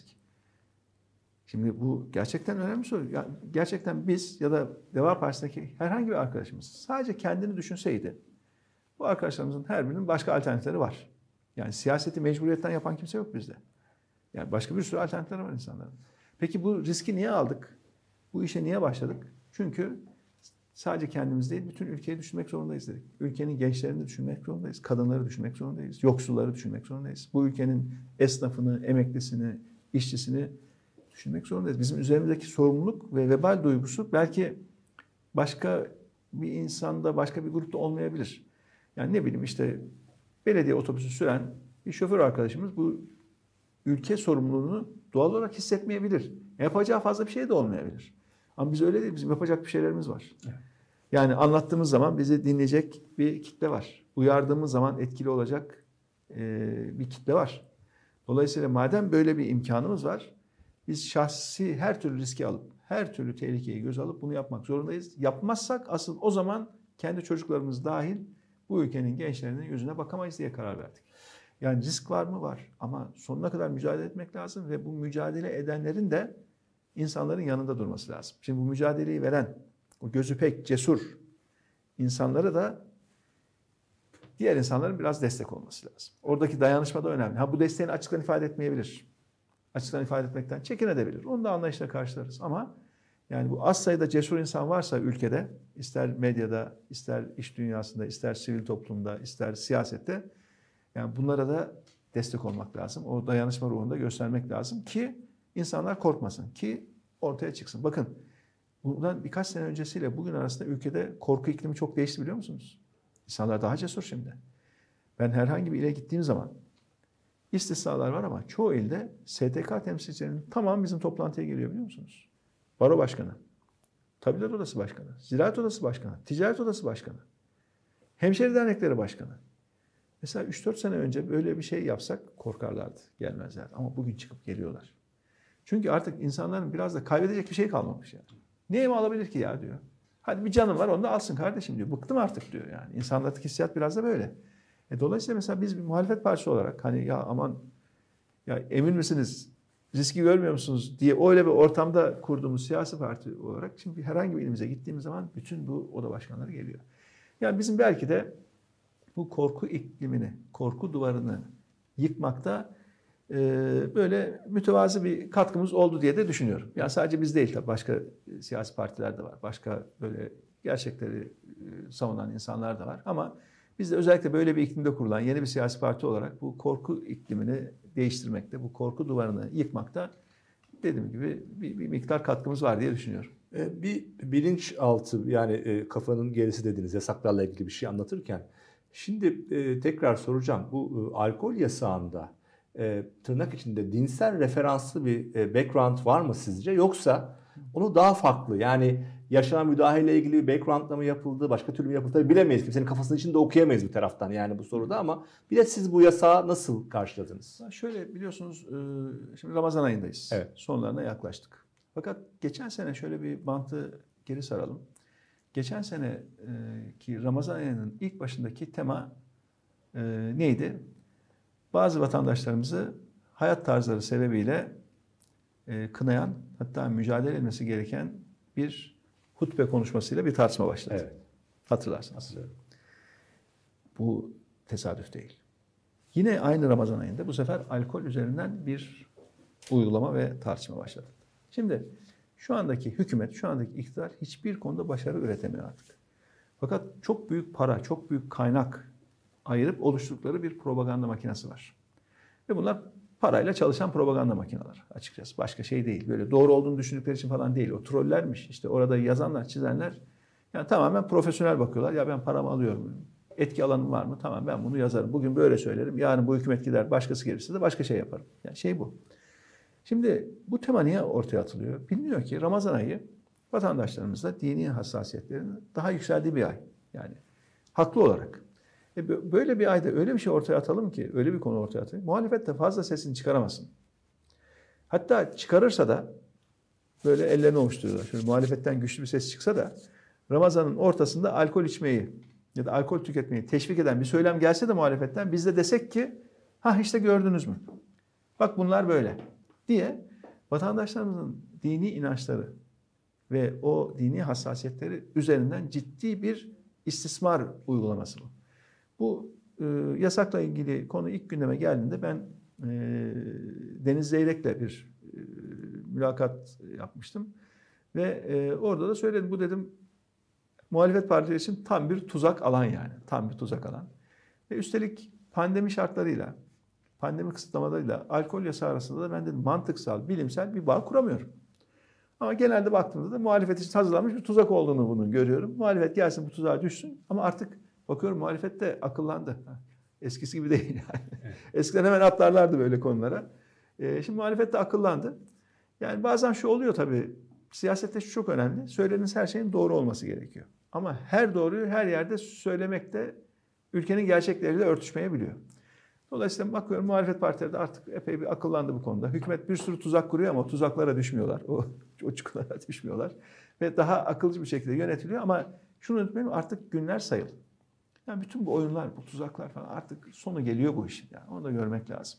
Şimdi bu gerçekten önemli bir soru. Yani gerçekten biz ya da Deva Partisi'ndeki herhangi bir arkadaşımız sadece kendini düşünseydi bu arkadaşlarımızın her birinin başka alternatifleri var. Yani siyaseti mecburiyetten yapan kimse yok bizde. Yani başka bir sürü alternatifleri var insanların. Peki bu riski niye aldık? Bu işe niye başladık? Çünkü sadece kendimiz değil, bütün ülkeyi düşünmek zorundayız dedik. Ülkenin gençlerini düşünmek zorundayız, kadınları düşünmek zorundayız, yoksulları düşünmek zorundayız. Bu ülkenin esnafını, emeklisini, işçisini düşünmek zorundayız. Bizim üzerimizdeki sorumluluk ve vebal duygusu belki başka bir insanda, başka bir grupta olmayabilir. Yani ne bileyim işte belediye otobüsü süren bir şoför arkadaşımız bu ülke sorumluluğunu doğal olarak hissetmeyebilir. Yapacağı fazla bir şey de olmayabilir. Ama biz öyle değil. Bizim yapacak bir şeylerimiz var. Evet. Yani anlattığımız zaman bizi dinleyecek bir kitle var. Uyardığımız zaman etkili olacak bir kitle var. Dolayısıyla madem böyle bir imkanımız var, biz şahsi her türlü riski alıp, her türlü tehlikeyi göze alıp bunu yapmak zorundayız. Yapmazsak asıl o zaman kendi çocuklarımız dahil bu ülkenin gençlerinin yüzüne bakamayız diye karar verdik. Yani risk var mı? Var. Ama sonuna kadar mücadele etmek lazım ve bu mücadele edenlerin de insanların yanında durması lazım. Şimdi bu mücadeleyi veren, o gözü pek cesur insanlara da diğer insanların biraz destek olması lazım. Oradaki dayanışma da önemli. Ha bu desteğini açıktan ifade etmeyebilir. Açıktan ifade etmekten çekinebilir. Onu da anlayışla karşılarız. Ama yani bu az sayıda cesur insan varsa ülkede, ister medyada, ister iş dünyasında, ister sivil toplumda, ister siyasette, yani bunlara da destek olmak lazım. O dayanışma ruhunu da göstermek lazım ki insanlar korkmasın, ki ortaya çıksın. Bakın bundan birkaç sene öncesiyle bugün arasında ülkede korku iklimi çok değişti biliyor musunuz? İnsanlar daha cesur şimdi. Ben herhangi bir ile gittiğim zaman istisnalar var ama çoğu ilde S T K temsilcilerinin tamamı bizim toplantıya geliyor biliyor musunuz? Baro Başkanı, Tabipler Odası Başkanı, Ziraat Odası Başkanı, Ticaret Odası Başkanı, Hemşeri Dernekleri Başkanı. Mesela üç dört sene önce böyle bir şey yapsak korkarlardı, gelmezlerdi. Ama bugün çıkıp geliyorlar. Çünkü artık insanların biraz da kaybedecek bir şey kalmamış yani. Niye mi alabilir ki ya diyor. Hadi bir canım var onu da alsın kardeşim diyor. Bıktım artık diyor yani. İnsanlardaki hissiyat biraz da böyle. E dolayısıyla mesela biz bir muhalefet partisi olarak hani ya aman ya emin misiniz riski görmüyor musunuz diye öyle bir ortamda kurduğumuz siyasi parti olarak şimdi herhangi bir ilimize gittiğimiz zaman bütün bu oda başkanları geliyor. Yani bizim belki de bu korku iklimini, korku duvarını yıkmakta e, böyle mütevazı bir katkımız oldu diye de düşünüyorum. Yani sadece biz değil tabii başka siyasi partiler de var. Başka böyle gerçekleri e, savunan insanlar da var. Ama Biz de özellikle böyle bir iklimde kurulan yeni bir siyasi parti olarak bu korku iklimini değiştirmekte, bu korku duvarını yıkmakta dediğim gibi bir, bir miktar katkımız var diye düşünüyorum. Bir bilinçaltı yani kafanın gerisi dediğiniz yasaklarla ilgili bir şey anlatırken şimdi tekrar soracağım. Bu alkol yasağında tırnak içinde dinsel referanslı bir background var mı sizce? Yoksa onu daha farklı yani yaşanan müdahale ilgili bir backgroundla mı yapıldı, başka türlü mü yapıldı bilemeyiz. Kimsenin kafasının içinde okuyamayız bir taraftan yani bu soruda ama bir de siz bu yasağı nasıl karşıladınız? Şöyle biliyorsunuz şimdi Ramazan ayındayız. Evet. Sonlarına yaklaştık. Fakat geçen sene şöyle bir bantı geri saralım. Geçen sene ki Ramazan ayının ilk başındaki tema neydi? Bazı vatandaşlarımızı hayat tarzları sebebiyle kınayan, hatta mücadele edilmesi gereken bir hutbe konuşmasıyla bir tartışma başladı. Evet. Hatırlarsınız. Bu tesadüf değil. Yine aynı Ramazan ayında bu sefer alkol üzerinden bir uygulama ve tartışma başladı. Şimdi şu andaki hükümet, şu andaki iktidar hiçbir konuda başarı üretemiyor artık. Fakat çok büyük para, çok büyük kaynak ayırıp oluşturdukları bir propaganda makinesi var. Ve bunlar parayla çalışan propaganda makineleri açıkçası. Başka şey değil. Böyle doğru olduğunu düşündükleri için falan değil. O trollermiş. İşte orada yazanlar, çizenler yani tamamen profesyonel bakıyorlar. Ya ben paramı alıyorum. Etki alanım var mı? Tamam ben bunu yazarım. Bugün böyle söylerim. Yarın bu hükümet gider, başkası gelirse de başka şey yaparım. Yani şey bu. Şimdi bu tema niye ortaya atılıyor? Biliniyor ki Ramazan ayı vatandaşlarımızda dini hassasiyetlerin daha yükseldiği bir ay. Yani haklı olarak. E böyle bir ayda öyle bir şey ortaya atalım ki, öyle bir konu ortaya atalım. Muhalefet de fazla sesini çıkaramasın. Hatta çıkarırsa da böyle ellerini ovuşturuyorlar. Şöyle muhalefetten güçlü bir ses çıksa da Ramazan'ın ortasında alkol içmeyi ya da alkol tüketmeyi teşvik eden bir söylem gelse de muhalefetten biz de desek ki ha işte gördünüz mü? Bak bunlar böyle diye vatandaşlarımızın dini inançları ve o dini hassasiyetleri üzerinden ciddi bir istismar uygulaması bu. Bu e, yasakla ilgili konu ilk gündeme geldiğinde ben e, Deniz Zeyrek'le bir e, mülakat yapmıştım. Ve e, orada da söyledim. Bu dedim muhalefet partileri için tam bir tuzak alan yani. Tam bir tuzak alan. Ve üstelik pandemi şartlarıyla, pandemi kısıtlamalarıyla alkol yasağı arasında da ben dedim mantıksal, bilimsel bir bağ kuramıyorum. Ama genelde baktığımda da muhalefet için hazırlanmış bir tuzak olduğunu bunu görüyorum. Muhalefet gelsin bu tuzağa düşsün ama artık bakıyorum muhalefet de akıllandı. Eskisi gibi değil yani. Evet. Eskiden hemen atlarlardı böyle konulara. Ee, şimdi muhalefet de akıllandı. Yani bazen şu oluyor tabii. Siyasette şu çok önemli. Söylediğiniz her şeyin doğru olması gerekiyor. Ama her doğruyu her yerde söylemek de ülkenin gerçekleriyle örtüşmeyebiliyor. Dolayısıyla bakıyorum muhalefet partileri de artık epey bir akıllandı bu konuda. Hükümet bir sürü tuzak kuruyor ama o tuzaklara düşmüyorlar. O, o çukurlara düşmüyorlar. Ve daha akılcı bir şekilde yönetiliyor ama şunu unutmayın artık günler sayılı. Yani bütün bu oyunlar, bu tuzaklar falan artık sonu geliyor bu işin. Yani onu da görmek lazım.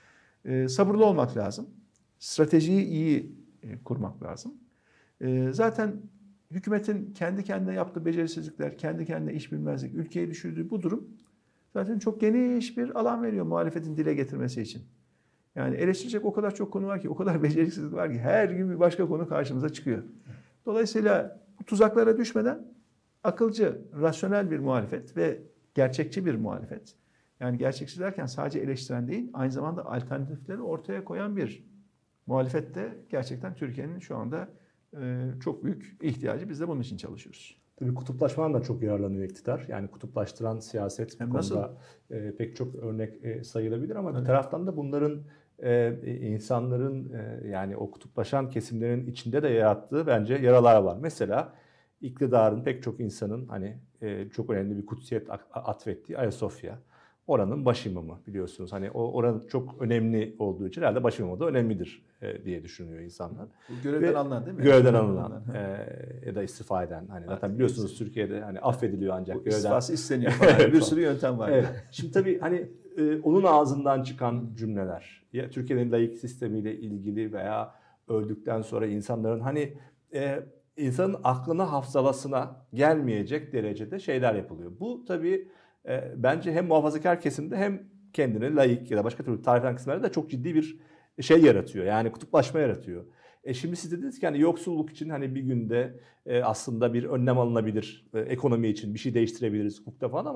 Ee, sabırlı olmak lazım. Stratejiyi iyi e, kurmak lazım. Ee, zaten hükümetin kendi kendine yaptığı becerisizlikler, kendi kendine iş bilmezlik, ülkeyi düşürdüğü bu durum zaten çok geniş bir alan veriyor muhalefetin dile getirmesi için. Yani eleştirecek o kadar çok konu var ki, o kadar beceriksizlik var ki her gün bir başka konu karşımıza çıkıyor. Dolayısıyla bu tuzaklara düşmeden akılcı, rasyonel bir muhalefet ve gerçekçi bir muhalefet. Yani gerçekçi derken sadece eleştiren değil, aynı zamanda alternatifleri ortaya koyan bir muhalefet de gerçekten Türkiye'nin şu anda e, çok büyük ihtiyacı. Biz de bunun için çalışıyoruz. Tabii kutuplaşmadan da çok yararlanıyor iktidar. Yani kutuplaştıran siyaset bu konuda e, pek çok örnek e, sayılabilir ama evet. Bir taraftan da bunların e, insanların e, yani o kutuplaşan kesimlerin içinde de yarattığı bence yaralar var. Mesela iktidarın pek çok insanın hani e, çok önemli bir kutsiyet atfettiği Ayasofya. Oranın başimamı biliyorsunuz. Hani o oranın çok önemli olduğu için herhalde başimamı da önemlidir e, diye düşünüyor insanlar. Bu görevden alınan değil mi? Görevden alınan e, ya da istifa eden. Hani zaten biliyorsunuz kesin. Türkiye'de hani affediliyor ancak. Bu görevden... İstifası isteniyor falan. Bir sürü yöntem var. Evet. Şimdi tabii hani e, onun ağzından çıkan cümleler ya Türkiye'nin laik sistemiyle ilgili veya öldükten sonra insanların hani e, insanın aklına hafsalasına gelmeyecek derecede şeyler yapılıyor. Bu tabii e, bence hem muhafazakar kesimde hem kendini laik ya da başka türlü tariflen kısımlarda da çok ciddi bir şey yaratıyor. Yani kutuplaşma yaratıyor. E şimdi siz dediniz ki hani yoksulluk için hani bir günde e, aslında bir önlem alınabilir. E, ekonomi için bir şey değiştirebiliriz hukukta falan ama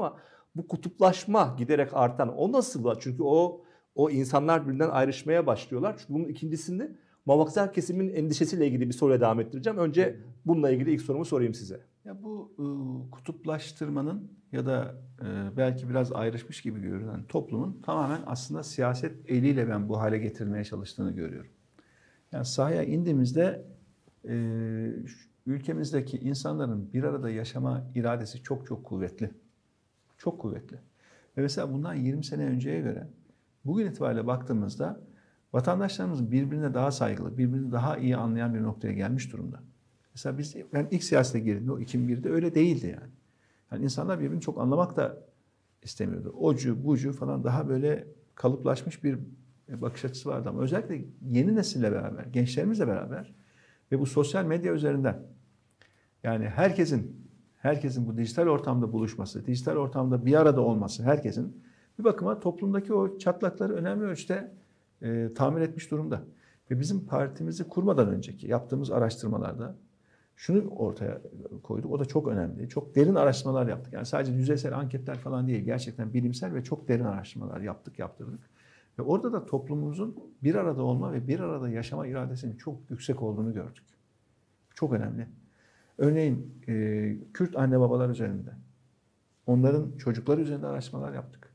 Bu kutuplaşma giderek artan o nasıl? Çünkü o o insanlar birbirinden ayrışmaya başlıyorlar. Çünkü bunun ikincisini muhafazakar kesimin endişesiyle ilgili bir soruya devam ettireceğim. Önce bununla ilgili ilk sorumu sorayım size. Ya bu e, kutuplaştırmanın ya da e, belki biraz ayrışmış gibi görünen toplumun tamamen aslında siyaset eliyle ben bu hale getirmeye çalıştığını görüyorum. Yani sahaya indiğimizde e, ülkemizdeki insanların bir arada yaşama iradesi çok çok kuvvetli. Çok kuvvetli. Ve mesela bundan yirmi sene önceye göre bugün itibariyle baktığımızda vatandaşlarımız birbirine daha saygılı, birbirini daha iyi anlayan bir noktaya gelmiş durumda. Mesela biz, ben ilk siyasete girdiğimde o iki bin birde öyle değildi yani. Yani insanlar birbirini çok anlamak da istemiyordu. Ocu, bucu falan daha böyle kalıplaşmış bir bakış açısı vardı ama özellikle yeni nesille beraber, gençlerimizle beraber ve bu sosyal medya üzerinden yani herkesin herkesin bu dijital ortamda buluşması, dijital ortamda bir arada olması, herkesin bir bakıma toplumdaki o çatlakları önemli ölçüde e, tamir etmiş durumda. Ve bizim partimizi kurmadan önceki yaptığımız araştırmalarda şunu ortaya koyduk. O da çok önemli. Çok derin araştırmalar yaptık. Yani sadece yüzeysel anketler falan değil. Gerçekten bilimsel ve çok derin araştırmalar yaptık, yaptırdık. Ve orada da toplumumuzun bir arada olma ve bir arada yaşama iradesinin çok yüksek olduğunu gördük. Çok önemli. Örneğin e, Kürt anne babalar üzerinde, onların çocukları üzerinde araştırmalar yaptık.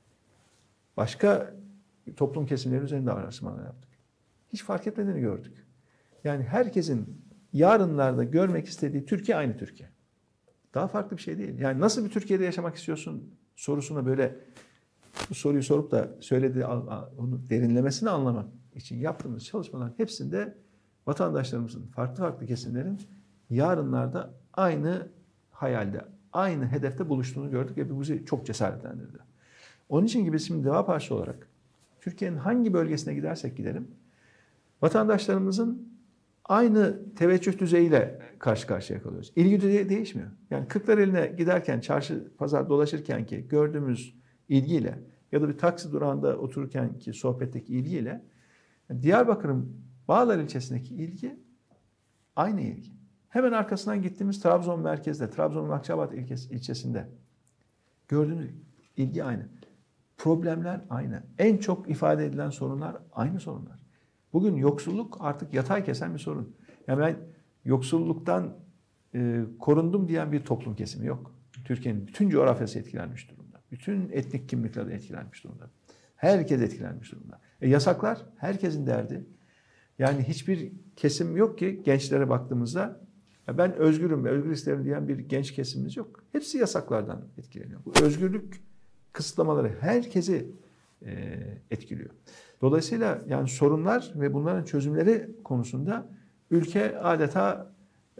Başka toplum kesimleri üzerinde araştırmalar yaptık. Hiç fark etmediğini gördük. Yani herkesin yarınlarda görmek istediği Türkiye aynı Türkiye. Daha farklı bir şey değil. Yani nasıl bir Türkiye'de yaşamak istiyorsun sorusuna böyle bu soruyu sorup da söylediği onu derinlemesine anlamak için yaptığımız çalışmaların hepsinde vatandaşlarımızın farklı farklı kesimlerin yarınlarda aynı hayalde, aynı hedefte buluştuğunu gördük ve bu bizi çok cesaretlendirdi. Onun için gibi şimdi Deva Partisi olarak Türkiye'nin hangi bölgesine gidersek gidelim vatandaşlarımızın aynı teveccüh düzeyiyle karşı karşıya kalıyoruz. İlgi düzeyi değişmiyor. Yani Kırklareli'ne giderken, çarşı, pazar dolaşırken ki gördüğümüz ilgiyle ya da bir taksi durağında otururken ki sohbetteki ilgiyle Diyarbakır'ın Bağlar ilçesindeki ilgi aynı ilgi. Hemen arkasından gittiğimiz Trabzon merkezde, Trabzon'un Akçabat ilçesinde gördüğümüz ilgi aynı. Problemler aynı. En çok ifade edilen sorunlar aynı sorunlar. Bugün yoksulluk artık yatay kesen bir sorun. Yani ben yoksulluktan e, korundum diyen bir toplum kesimi yok. Türkiye'nin bütün coğrafyası etkilenmiş durumda. Bütün etnik kimlikler de etkilenmiş durumda. Herkes etkilenmiş durumda. E, yasaklar herkesin derdi. Yani hiçbir kesim yok ki gençlere baktığımızda ya ben özgürüm ve özgür isterim diyen bir genç kesimimiz yok. Hepsi yasaklardan etkileniyor. Bu özgürlük kısıtlamaları herkesi e, etkiliyor. Dolayısıyla yani sorunlar ve bunların çözümleri konusunda ülke adeta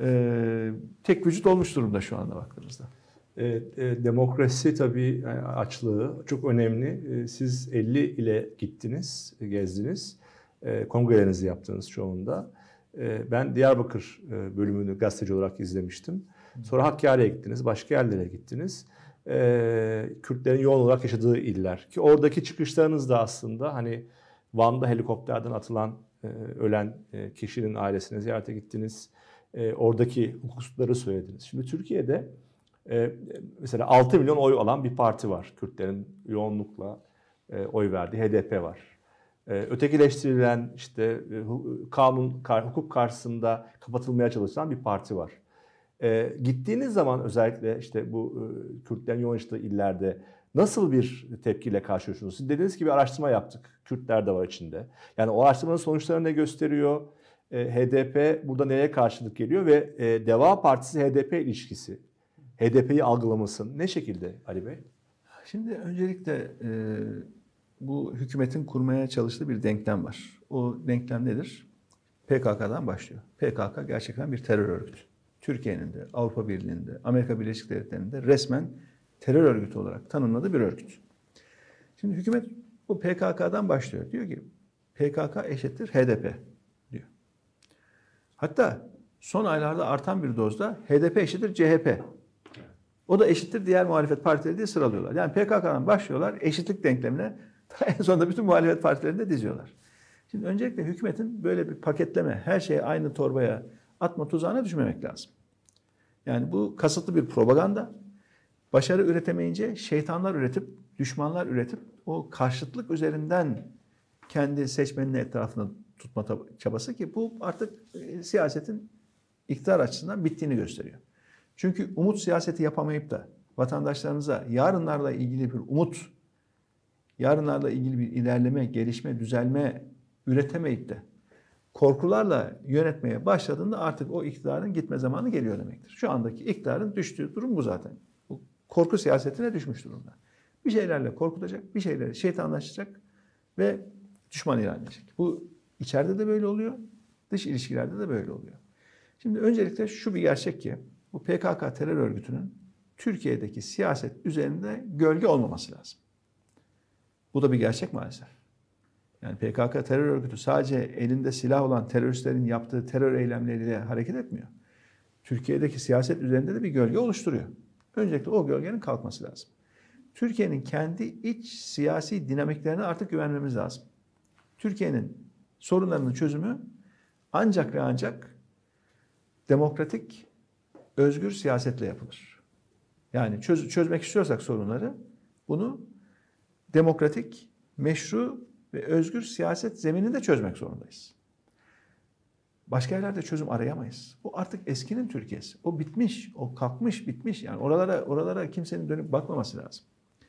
e, tek vücut olmuş durumda şu anda baktığımızda. E, e, demokrasi tabii açlığı çok önemli. E, siz elli ile gittiniz, gezdiniz. E, kongrelerinizi yaptınız çoğunda. E, ben Diyarbakır e, bölümünü gazeteci olarak izlemiştim. Sonra Hakkari'ye gittiniz, başka yerlere gittiniz. E, Kürtlerin yoğun olarak yaşadığı iller. Ki oradaki çıkışlarınız da aslında hani Van'da helikopterden atılan, e, ölen e, kişinin ailesine ziyarete gittiniz. E, oradaki hukuksuzlukları söylediniz. Şimdi Türkiye'de e, mesela altı milyon oy alan bir parti var. Kürtlerin yoğunlukla e, oy verdiği H D P var. E, ötekileştirilen işte e, kanun, hukuk karşısında kapatılmaya çalışılan bir parti var. E, gittiğiniz zaman özellikle işte bu e, Kürtlerin yoğun yaşadığı illerde nasıl bir tepkiyle karşılaşıyorsunuz? Siz dediğiniz gibi araştırma yaptık. Kürtler de var içinde. Yani o araştırmanın sonuçları ne gösteriyor? E, H D P burada neye karşılık geliyor ve e, Deva Partisi H D P ilişkisi, H D P'yi algılaması ne şekilde Ali Bey? Şimdi öncelikle e, bu hükümetin kurmaya çalıştığı bir denklem var. O denklem nedir? P K K'dan başlıyor. P K K gerçekten bir terör örgütü. Türkiye'nin de, Avrupa Birliği'nin de, Amerika Birleşik Devletleri'nin de resmen terör örgütü olarak tanımladığı bir örgüt. Şimdi hükümet bu P K K'dan başlıyor. Diyor ki P K K eşittir H D P diyor. Hatta son aylarda artan bir dozda H D P eşittir C H P. O da eşittir diğer muhalefet partileri diye sıralıyorlar. Yani P K K'dan başlıyorlar eşitlik denklemine en sonunda bütün muhalefet partilerini de diziyorlar. Şimdi öncelikle hükümetin böyle bir paketleme, her şeyi aynı torbaya atma tuzağına düşmemek lazım. Yani bu kasıtlı bir propaganda. Başarı üretemeyince şeytanlar üretip, düşmanlar üretip o karşıtlık üzerinden kendi seçmenini etrafına tutma çabası ki bu artık e, siyasetin iktidar açısından bittiğini gösteriyor. Çünkü umut siyaseti yapamayıp da vatandaşlarımıza yarınlarla ilgili bir umut, yarınlarla ilgili bir ilerleme, gelişme, düzelme üretemeyip de korkularla yönetmeye başladığında artık o iktidarın gitme zamanı geliyor demektir. Şu andaki iktidarın düştüğü durum bu zaten. Bu korku siyasetine düşmüş durumda. Bir şeylerle korkutacak, bir şeyleri şeytanlaşacak ve düşman ilan edecek. Bu içeride de böyle oluyor, dış ilişkilerde de böyle oluyor. Şimdi öncelikle şu bir gerçek ki bu P K K terör örgütünün Türkiye'deki siyaset üzerinde gölge olmaması lazım. Bu da bir gerçek maalesef. Yani P K K terör örgütü sadece elinde silah olan teröristlerin yaptığı terör eylemleriyle hareket etmiyor. Türkiye'deki siyaset üzerinde de bir gölge oluşturuyor. Öncelikle o gölgenin kalkması lazım. Türkiye'nin kendi iç siyasi dinamiklerine artık güvenmemiz lazım. Türkiye'nin sorunlarının çözümü ancak ve ancak demokratik, özgür siyasetle yapılır. Yani çöz, çözmek istiyorsak sorunları bunu demokratik, meşru ve özgür siyaset zemininde çözmek zorundayız. Başka yerlerde çözüm arayamayız. Bu artık eskinin Türkiye'si. O bitmiş, o kalkmış, bitmiş. Yani oralara oralara kimsenin dönüp bakmaması lazım.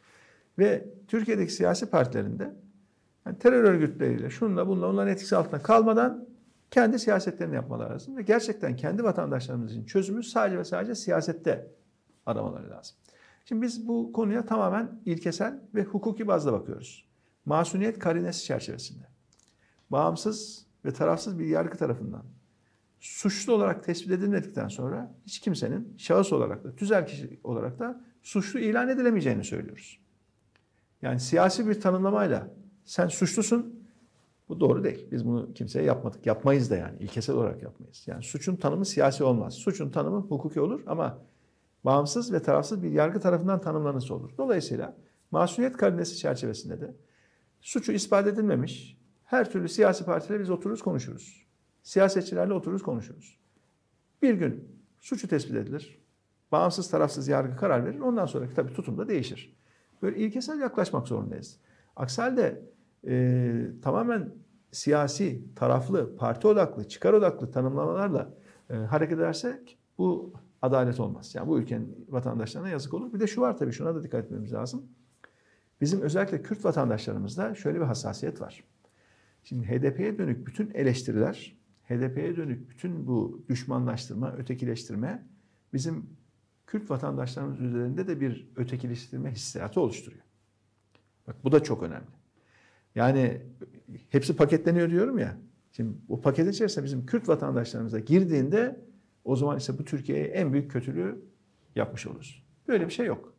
Ve Türkiye'deki siyasi partilerinde yani terör örgütleriyle, şunla bununla onların etkisi altında kalmadan kendi siyasetlerini yapmaları lazım. Ve gerçekten kendi vatandaşlarımız için çözümü sadece ve sadece siyasette aramaları lazım. Şimdi biz bu konuya tamamen ilkesel ve hukuki bazda bakıyoruz. Masumiyet karinesi çerçevesinde. Bağımsız ve tarafsız bir yargı tarafından suçlu olarak tespit edilmedikten sonra hiç kimsenin şahıs olarak da, tüzel kişi olarak da suçlu ilan edilemeyeceğini söylüyoruz. Yani siyasi bir tanımlamayla sen suçlusun, bu doğru değil. Biz bunu kimseye yapmadık. Yapmayız da yani. İlkesel olarak yapmayız. Yani suçun tanımı siyasi olmaz. Suçun tanımı hukuki olur ama bağımsız ve tarafsız bir yargı tarafından tanımlanırsa olur. Dolayısıyla masumiyet karinesi çerçevesinde de suçu ispat edilmemiş her türlü siyasi partiyle biz otururuz konuşuruz. Siyasetçilerle otururuz konuşuruz. Bir gün suçu tespit edilir. Bağımsız tarafsız yargı karar verir. Ondan sonraki tabii tutum da değişir. Böyle ilkesel yaklaşmak zorundayız. Aksi halde e, tamamen siyasi, taraflı, parti odaklı, çıkar odaklı tanımlamalarla e, hareket edersek bu adalet olmaz. Yani bu ülkenin vatandaşlarına yazık olur. Bir de şu var tabii, şuna da dikkat etmemiz lazım. Bizim özellikle Kürt vatandaşlarımızda şöyle bir hassasiyet var. Şimdi H D P'ye dönük bütün eleştiriler, H D P'ye dönük bütün bu düşmanlaştırma, ötekileştirme bizim Kürt vatandaşlarımız üzerinde de bir ötekileştirme hissiyatı oluşturuyor. Bak bu da çok önemli. Yani hepsi paketleniyor diyorum ya. Şimdi bu paket içerisinde bizim Kürt vatandaşlarımıza girdiğinde o zaman işte bu Türkiye'ye en büyük kötülüğü yapmış oluruz. Böyle bir şey yok.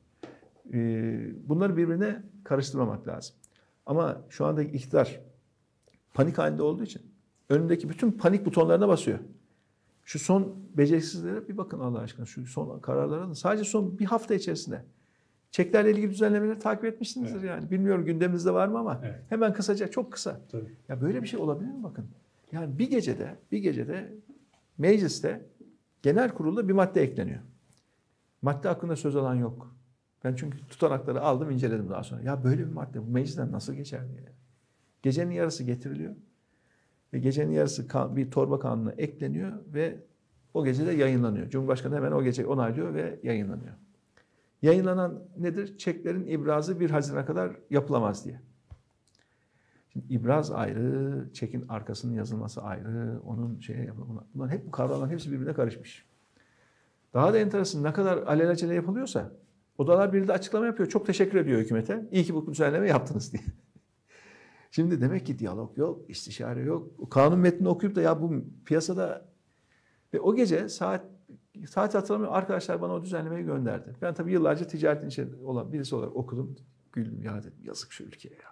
Bunları birbirine karıştırmamak lazım. Ama şu andaki iktidar panik halinde olduğu için önündeki bütün panik butonlarına basıyor. Şu son beceriksizlere bir bakın Allah aşkına. Şu son kararlara da sadece son bir hafta içerisinde çeklerle ilgili düzenlemeleri takip etmişsinizdir evet. Yani. Bilmiyorum gündeminizde var mı ama evet. Hemen kısaca, çok kısa. Tabii. Ya böyle bir şey olabilir mi bakın? Yani bir gecede, bir gecede mecliste genel kurulda bir madde ekleniyor. Madde hakkında söz alan yok. Ben çünkü tutanakları aldım, inceledim daha sonra. Ya böyle bir madde bu meclisten nasıl geçer diye. Gecenin yarısı getiriliyor. Ve gecenin yarısı bir torba kanuna ekleniyor ve o gece de yayınlanıyor. Cumhurbaşkanı hemen o gece onaylıyor ve yayınlanıyor. Yayınlanan nedir? Çeklerin ibrazı bir Haziran'a kadar yapılamaz diye. Şimdi ibraz ayrı, çekin arkasının yazılması ayrı, onun şeye yapılması. Bunlar hep bu kavramların hepsi birbirine karışmış. Daha da enteresan, ne kadar alelacele yapılıyorsa Odalar Birliği de açıklama yapıyor. Çok teşekkür ediyor hükümete. İyi ki bu düzenleme yaptınız diye. Şimdi demek ki diyalog yok, istişare yok. Kanun metnini okuyup da ya bu piyasada ve o gece saat saat hatırlamıyorum, arkadaşlar bana o düzenlemeyi gönderdi. Ben tabii yıllarca ticaretin içinde olan birisi olarak okudum. Güldüm ya dedim, yazık şu ülkeye ya.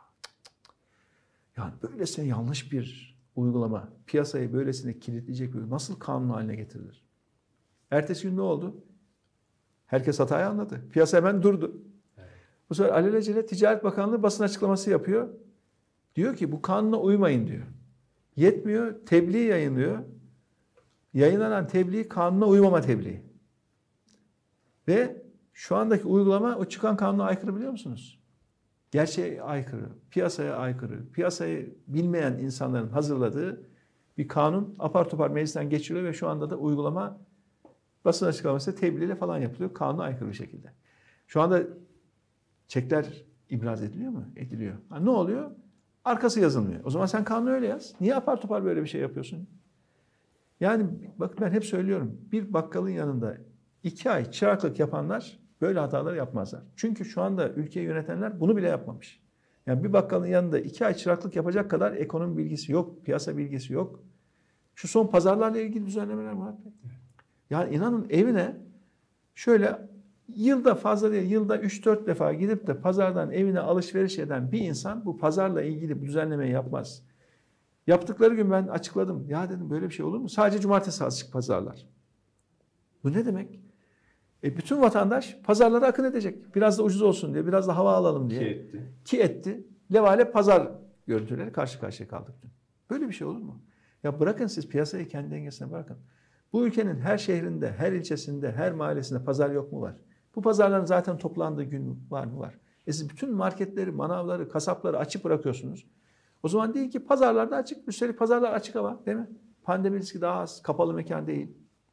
Yani böylesine yanlış bir uygulama, piyasayı böylesine kilitleyecek bir nasıl kanun haline getirilir? Ertesi gün ne oldu? Herkes hatayı anladı. Piyasa hemen durdu. Evet. Bu sefer alelacele Ticaret Bakanlığı basın açıklaması yapıyor. Diyor ki bu kanuna uymayın diyor. Yetmiyor, tebliğ yayınlıyor. Yayınlanan tebliğ kanuna uymama tebliği. Ve Şu andaki uygulama o çıkan kanuna aykırı biliyor musunuz? Gerçeğe aykırı, piyasaya aykırı, piyasayı bilmeyen insanların hazırladığı bir kanun apar topar meclisten geçiriliyor ve şu anda da uygulama basın açıklaması tebliğle falan yapılıyor. Kanuna aykırı bir şekilde. Şu anda çekler ibraz ediliyor mu? Ediliyor. Ha, ne oluyor? Arkası yazılmıyor. O zaman sen kanunu öyle yaz. Niye apar topar böyle bir şey yapıyorsun? Yani bak ben hep söylüyorum. Bir bakkalın yanında iki ay çıraklık yapanlar böyle hatalar yapmazlar. Çünkü şu anda ülkeyi yönetenler bunu bile yapmamış. Yani bir bakkalın yanında iki ay çıraklık yapacak kadar ekonomi bilgisi yok, piyasa bilgisi yok. Şu son pazarlarla ilgili düzenlemeler var. Yani inanın evine şöyle yılda fazla değil, yılda üç dört defa gidip de pazardan evine alışveriş eden bir insan bu pazarla ilgili bu düzenlemeyi yapmaz. Yaptıkları gün ben açıkladım. Ya dedim böyle bir şey olur mu? Sadece cumartesi açık pazarlar. Bu ne demek? E bütün vatandaş pazarlara akın edecek. Biraz da ucuz olsun diye, biraz da hava alalım diye. Ki etti. Ki etti. Levale pazar görüntüleri karşı karşıya kaldık dün. Böyle bir şey olur mu? Ya bırakın siz piyasayı kendi dengesine bırakın. Bu ülkenin her şehrinde, her ilçesinde, her mahallesinde pazar yok mu var? Bu pazarların zaten toplandığı gün var mı var? E siz bütün marketleri, manavları, kasapları açık bırakıyorsunuz. O zaman değil ki pazarlarda açık. Üstelik pazarlar açık hava değil mi? Pandemi riski daha az. Kapalı mekan değil.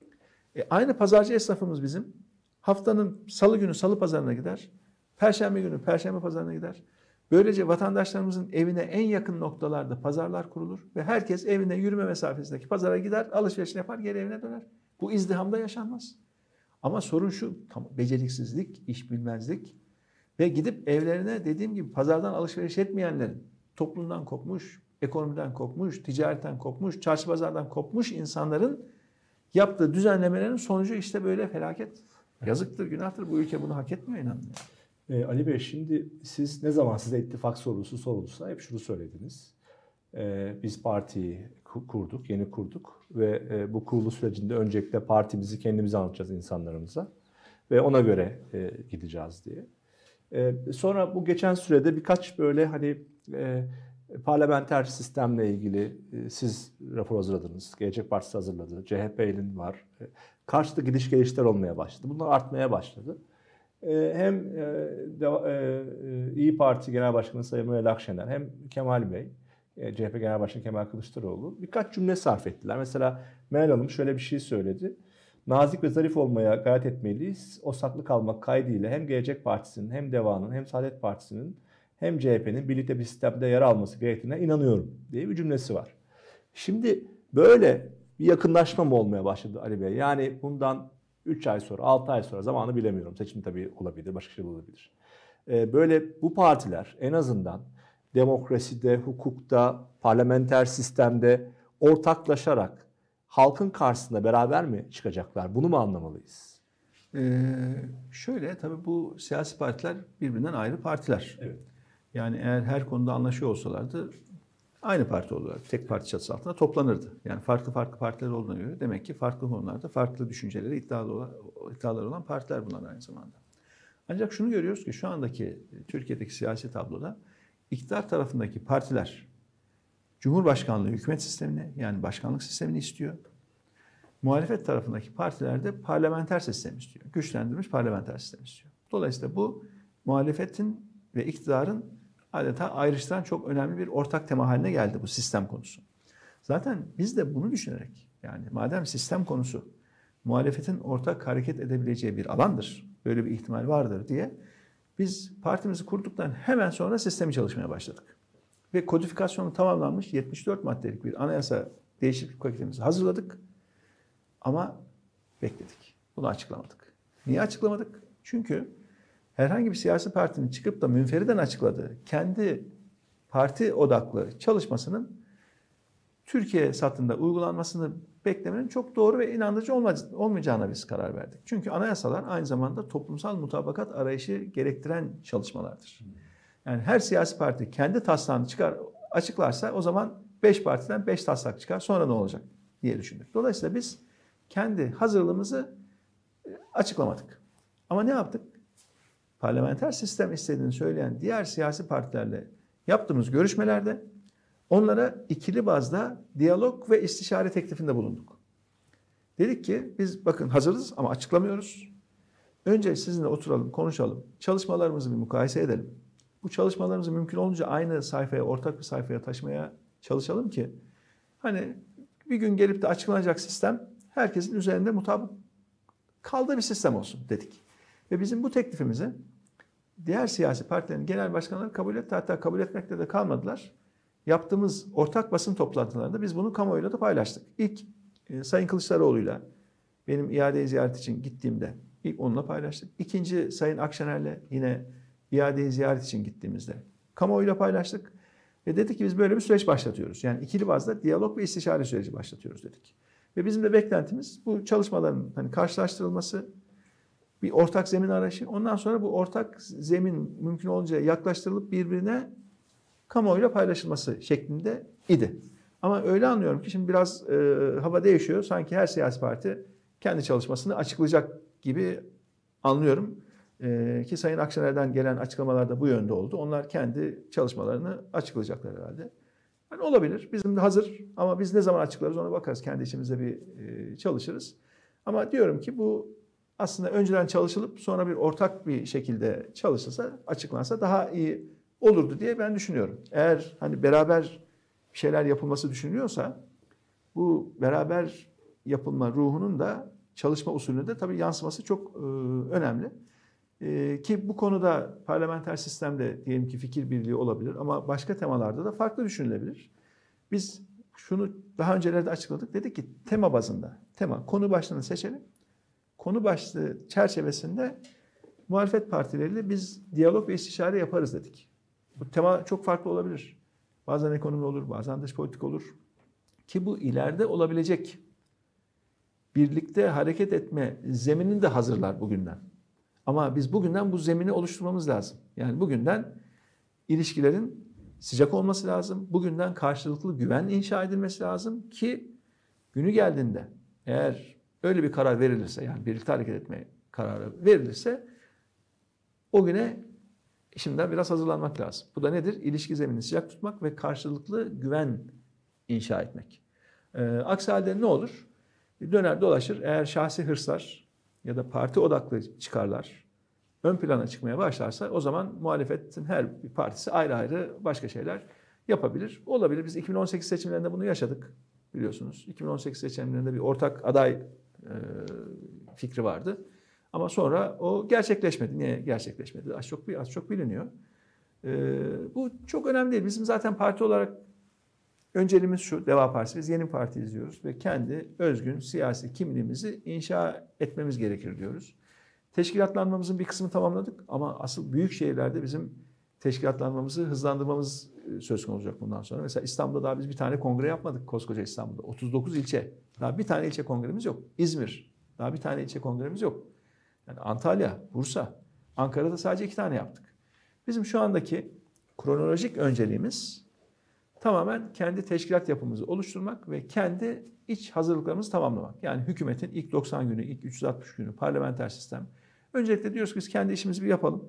E aynı pazarcı esnafımız bizim. Haftanın salı günü salı pazarına gider. Perşembe günü perşembe pazarına gider. Böylece vatandaşlarımızın evine en yakın noktalarda pazarlar kurulur. Ve herkes evine yürüme mesafesindeki pazara gider, alışverişini yapar, geri evine döner. Bu izdihamda yaşanmaz. Ama sorun şu, tam beceriksizlik, iş bilmezlik ve gidip evlerine dediğim gibi pazardan alışveriş etmeyenlerin, toplumdan kopmuş, ekonomiden kopmuş, ticaretten kopmuş, çarşı pazardan kopmuş insanların yaptığı düzenlemelerin sonucu işte böyle felaket. Yazıktır, günahtır. Bu ülke bunu hak etmiyor inanın. Ee, Ali Bey, şimdi siz ne zaman size ittifak sorusu sorulsa hep şunu söylediniz. Ee, biz partiyi kurduk, yeni kurduk ve e, bu kuruluş sürecinde öncelikle partimizi kendimize anlatacağız insanlarımıza ve ona göre e, gideceğiz diye. E, sonra bu geçen sürede birkaç böyle hani e, parlamenter sistemle ilgili e, siz rapor hazırladınız, Gelecek Partisi hazırladı, C H P'nin var. E, karşıda gidiş gelişler olmaya başladı. Bunlar artmaya başladı. E, hem e, de, e, İYİ Parti Genel Başkanı Sayın Meral Akşener hem Kemal Bey, e, C H P Genel Başkanı Kemal Kılıçdaroğlu birkaç cümle sarf ettiler. Mesela Meral Hanım şöyle bir şey söyledi. Nazik ve zarif olmaya gayret etmeliyiz. O saklı kalmak kaydıyla hem Gelecek Partisi'nin hem DEVA'nın hem Saadet Partisi'nin hem C H P'nin birlikte bir sistemde yer alması gerektiğine inanıyorum diye bir cümlesi var. Şimdi böyle bir yakınlaşma mı olmaya başladı Ali Bey? Yani bundan üç ay sonra, altı ay sonra, zamanı bilemiyorum. Seçim tabii olabilir, başka şey olabilir. Böyle bu partiler en azından demokraside, hukukta, parlamenter sistemde ortaklaşarak halkın karşısında beraber mi çıkacaklar? Bunu mu anlamalıyız? Ee, şöyle tabii bu siyasi partiler birbirinden ayrı partiler. Evet. Yani eğer her konuda anlaşıyor olsalardı aynı parti olurlardı. Tek parti çatısı altında toplanırdı. Yani farklı farklı partiler olduğuna göre demek ki farklı konularda farklı düşünceleri, iddialı olan, iddiaları olan partiler bunlar aynı zamanda. Ancak şunu görüyoruz ki şu andaki Türkiye'deki siyasi tabloda iktidar tarafındaki partiler Cumhurbaşkanlığı hükümet sistemini yani başkanlık sistemini istiyor. Muhalefet tarafındaki partiler de parlamenter sistem istiyor. Güçlendirilmiş parlamenter sistem istiyor. Dolayısıyla bu muhalefetin ve iktidarın adeta ayrıştıran çok önemli bir ortak tema haline geldi bu sistem konusu. Zaten biz de bunu düşünerek yani madem sistem konusu muhalefetin ortak hareket edebileceği bir alandır, böyle bir ihtimal vardır diye biz partimizi kurduktan hemen sonra sistemi çalışmaya başladık. Ve kodifikasyonu tamamlanmış yetmiş dört maddelik bir anayasa değişiklik paketimizi hazırladık. Ama bekledik. Bunu açıklamadık. Niye açıklamadık? Çünkü herhangi bir siyasi partinin çıkıp da münferiden açıkladığı kendi parti odaklı çalışmasının Türkiye satında uygulanmasını beklemenin çok doğru ve inandırıcı olmayacağına biz karar verdik. Çünkü anayasalar aynı zamanda toplumsal mutabakat arayışı gerektiren çalışmalardır. Yani her siyasi parti kendi taslağını çıkar, açıklarsa o zaman beş partiden beş taslak çıkar. Sonra ne olacak diye düşündük. Dolayısıyla biz kendi hazırlığımızı açıklamadık. Ama ne yaptık? Parlamenter sistem istediğini söyleyen diğer siyasi partilerle yaptığımız görüşmelerde onlara ikili bazda diyalog ve istişare teklifinde bulunduk. Dedik ki biz bakın hazırız ama açıklamıyoruz. önce sizinle oturalım, konuşalım. Çalışmalarımızı bir mukayese edelim. Bu çalışmalarımızı mümkün olunca aynı sayfaya, ortak bir sayfaya taşımaya çalışalım ki hani bir gün gelip de açıklanacak sistem herkesin üzerinde mutabık kaldığı bir sistem olsun dedik. Ve bizim bu teklifimizi diğer siyasi partilerin genel başkanları kabul etti. Hatta kabul etmekte de kalmadılar. Yaptığımız ortak basın toplantılarında biz bunu kamuoyuyla da paylaştık. İlk e, Sayın Kılıçdaroğlu'yla benim iade ziyaret için gittiğimde ilk onunla paylaştık. İkinci Sayın Akşener'le yine iade ziyaret için gittiğimizde kamuoyuyla paylaştık. Ve dedik ki biz böyle bir süreç başlatıyoruz. Yani ikili bazda diyalog ve istişare süreci başlatıyoruz dedik. Ve bizim de beklentimiz bu çalışmaların hani karşılaştırılması, bir ortak zemin arayışı. Ondan sonra bu ortak zemin mümkün olunca yaklaştırılıp birbirine kamuoyuyla paylaşılması şeklinde idi. Ama öyle anlıyorum ki şimdi biraz e, hava değişiyor. Sanki her siyasi parti kendi çalışmasını açıklayacak gibi anlıyorum. E, ki Sayın Akşener'den gelen açıklamalar da bu yönde oldu. Onlar kendi çalışmalarını açıklayacaklar herhalde. Yani olabilir. Bizim de hazır ama biz ne zaman açıklarız ona bakarız. Kendi içimizde bir e, çalışırız. Ama diyorum ki bu aslında önceden çalışılıp sonra bir ortak bir şekilde çalışılsa, açıklansa daha iyi olurdu diye ben düşünüyorum. Eğer hani beraber bir şeyler yapılması düşünülüyorsa bu beraber yapılma ruhunun da çalışma usulünde tabii yansıması çok e, önemli. E, ki bu konuda parlamenter sistemde diyelim ki fikir birliği olabilir ama başka temalarda da farklı düşünülebilir. Biz şunu daha öncelerde açıkladık. Dedik ki tema bazında, tema konu başlığını seçelim. Konu başlığı çerçevesinde muhalefet partileriyle biz diyalog ve istişare yaparız dedik. Bu tema çok farklı olabilir. Bazen ekonomi olur, bazen dış politik olur. Ki bu ileride olabilecek birlikte hareket etme zeminini de hazırlar bugünden. Ama biz bugünden bu zemini oluşturmamız lazım. Yani bugünden ilişkilerin sıcak olması lazım. Bugünden karşılıklı güven inşa edilmesi lazım ki günü geldiğinde eğer öyle bir karar verilirse yani birlikte hareket etme kararı verilirse o güne şimdiden biraz hazırlanmak lazım. Bu da nedir? İlişki zeminini sıcak tutmak ve karşılıklı güven inşa etmek. Ee, aksi halde ne olur? Döner dolaşır eğer şahsi hırslar ya da parti odaklı çıkarlar ön plana çıkmaya başlarsa o zaman muhalefetin her bir partisi ayrı ayrı başka şeyler yapabilir. Olabilir. Biz iki bin on sekiz seçimlerinde bunu yaşadık biliyorsunuz. iki bin on sekiz seçimlerinde bir ortak aday e, fikri vardı. Ama sonra o gerçekleşmedi. Niye gerçekleşmedi? Az çok az çok biliniyor. E, bu çok önemli değil. Bizim zaten parti olarak önceliğimiz şu, Deva Partisi. Biz yeni parti izliyoruz ve kendi özgün siyasi kimliğimizi inşa etmemiz gerekir diyoruz. Teşkilatlanmamızın bir kısmını tamamladık ama asıl büyük şehirlerde bizim teşkilatlanmamızı hızlandırmamız söz konusu olacak bundan sonra. Mesela İstanbul'da daha biz bir tane kongre yapmadık koskoca İstanbul'da. otuz dokuz ilçe. Daha bir tane ilçe kongremiz yok. İzmir. Daha bir tane ilçe kongremiz yok. Yani Antalya, Bursa, Ankara'da sadece iki tane yaptık. Bizim şu andaki kronolojik önceliğimiz tamamen kendi teşkilat yapımızı oluşturmak ve kendi iç hazırlıklarımızı tamamlamak. Yani hükümetin ilk doksan günü, ilk üç yüz altmış günü parlamenter sistem. Öncelikle diyoruz ki biz kendi işimizi bir yapalım.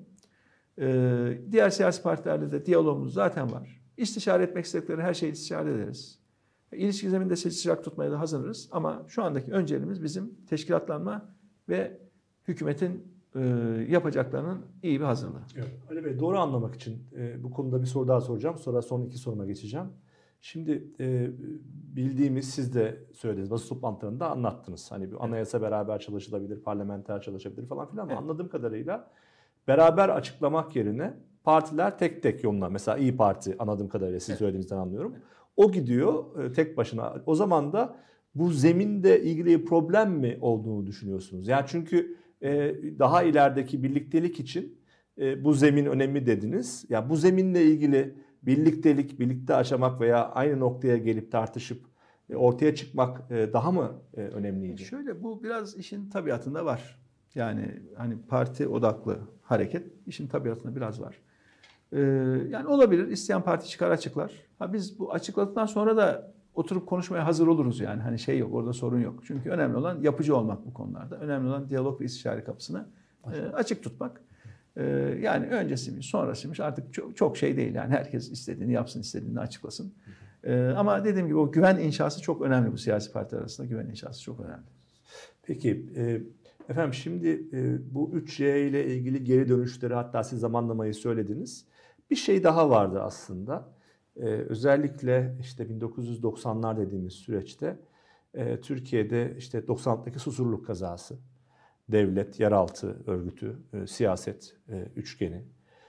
Ee, diğer siyasi partilerle de diyalogumuz zaten var. İstişare etmek istedikleri her şeyi istişare ederiz. İlişki zemininde sıcak tutmaya da hazırız. Ama şu andaki önceliğimiz bizim teşkilatlanma ve hükümetin e, yapacaklarının iyi bir hazırlığı. Evet. Ali Bey, doğru anlamak için e, bu konuda bir soru daha soracağım. Sonra son iki soruma geçeceğim. Şimdi e, bildiğimiz, siz de söylediğiniz basın toplantılarında anlattınız. Hani bir anayasa beraber çalışılabilir, parlamenter çalışabilir falan filan ama evet. Anladığım kadarıyla beraber açıklamak yerine partiler tek tek yoluna, mesela İYİ Parti anladığım kadarıyla siz evet. söylediğinizden anlıyorum. Evet. O gidiyor e, tek başına. O zaman da bu zeminde ilgili problem mi olduğunu düşünüyorsunuz? Yani çünkü e, daha ilerideki birliktelik için e, bu zemin önemli dediniz. Ya yani bu zeminle ilgili birliktelik, birlikte aşamak veya aynı noktaya gelip tartışıp e, ortaya çıkmak e, daha mı e, önemliydi? Şöyle, bu biraz işin tabiatında var. Yani hani parti odaklı hareket işin tabiatında biraz var. Ee, yani olabilir. İsteyen parti çıkar açıklar. Ha, biz bu açıkladıktan sonra da oturup konuşmaya hazır oluruz yani. Hani şey yok, orada sorun yok. Çünkü önemli olan yapıcı olmak bu konularda. Önemli olan diyalog ve istişare kapısını e, açık tutmak. E, yani öncesiymiş, sonrasıymış artık çok, çok şey değil. Yani herkes istediğini yapsın, istediğini açıklasın. E, ama dediğim gibi o güven inşası çok önemli bu siyasi partiler arasında. Güven inşası çok önemli. Peki, e, Efendim şimdi e, bu üç J ile ilgili geri dönüşleri, hatta siz zamanlamayı söylediniz. Bir şey daha vardı aslında. E, özellikle işte bin dokuz yüz doksanlar dediğimiz süreçte e, Türkiye'de işte doksan altıdaki Susurluk kazası, devlet, yeraltı örgütü, e, siyaset e, üçgeni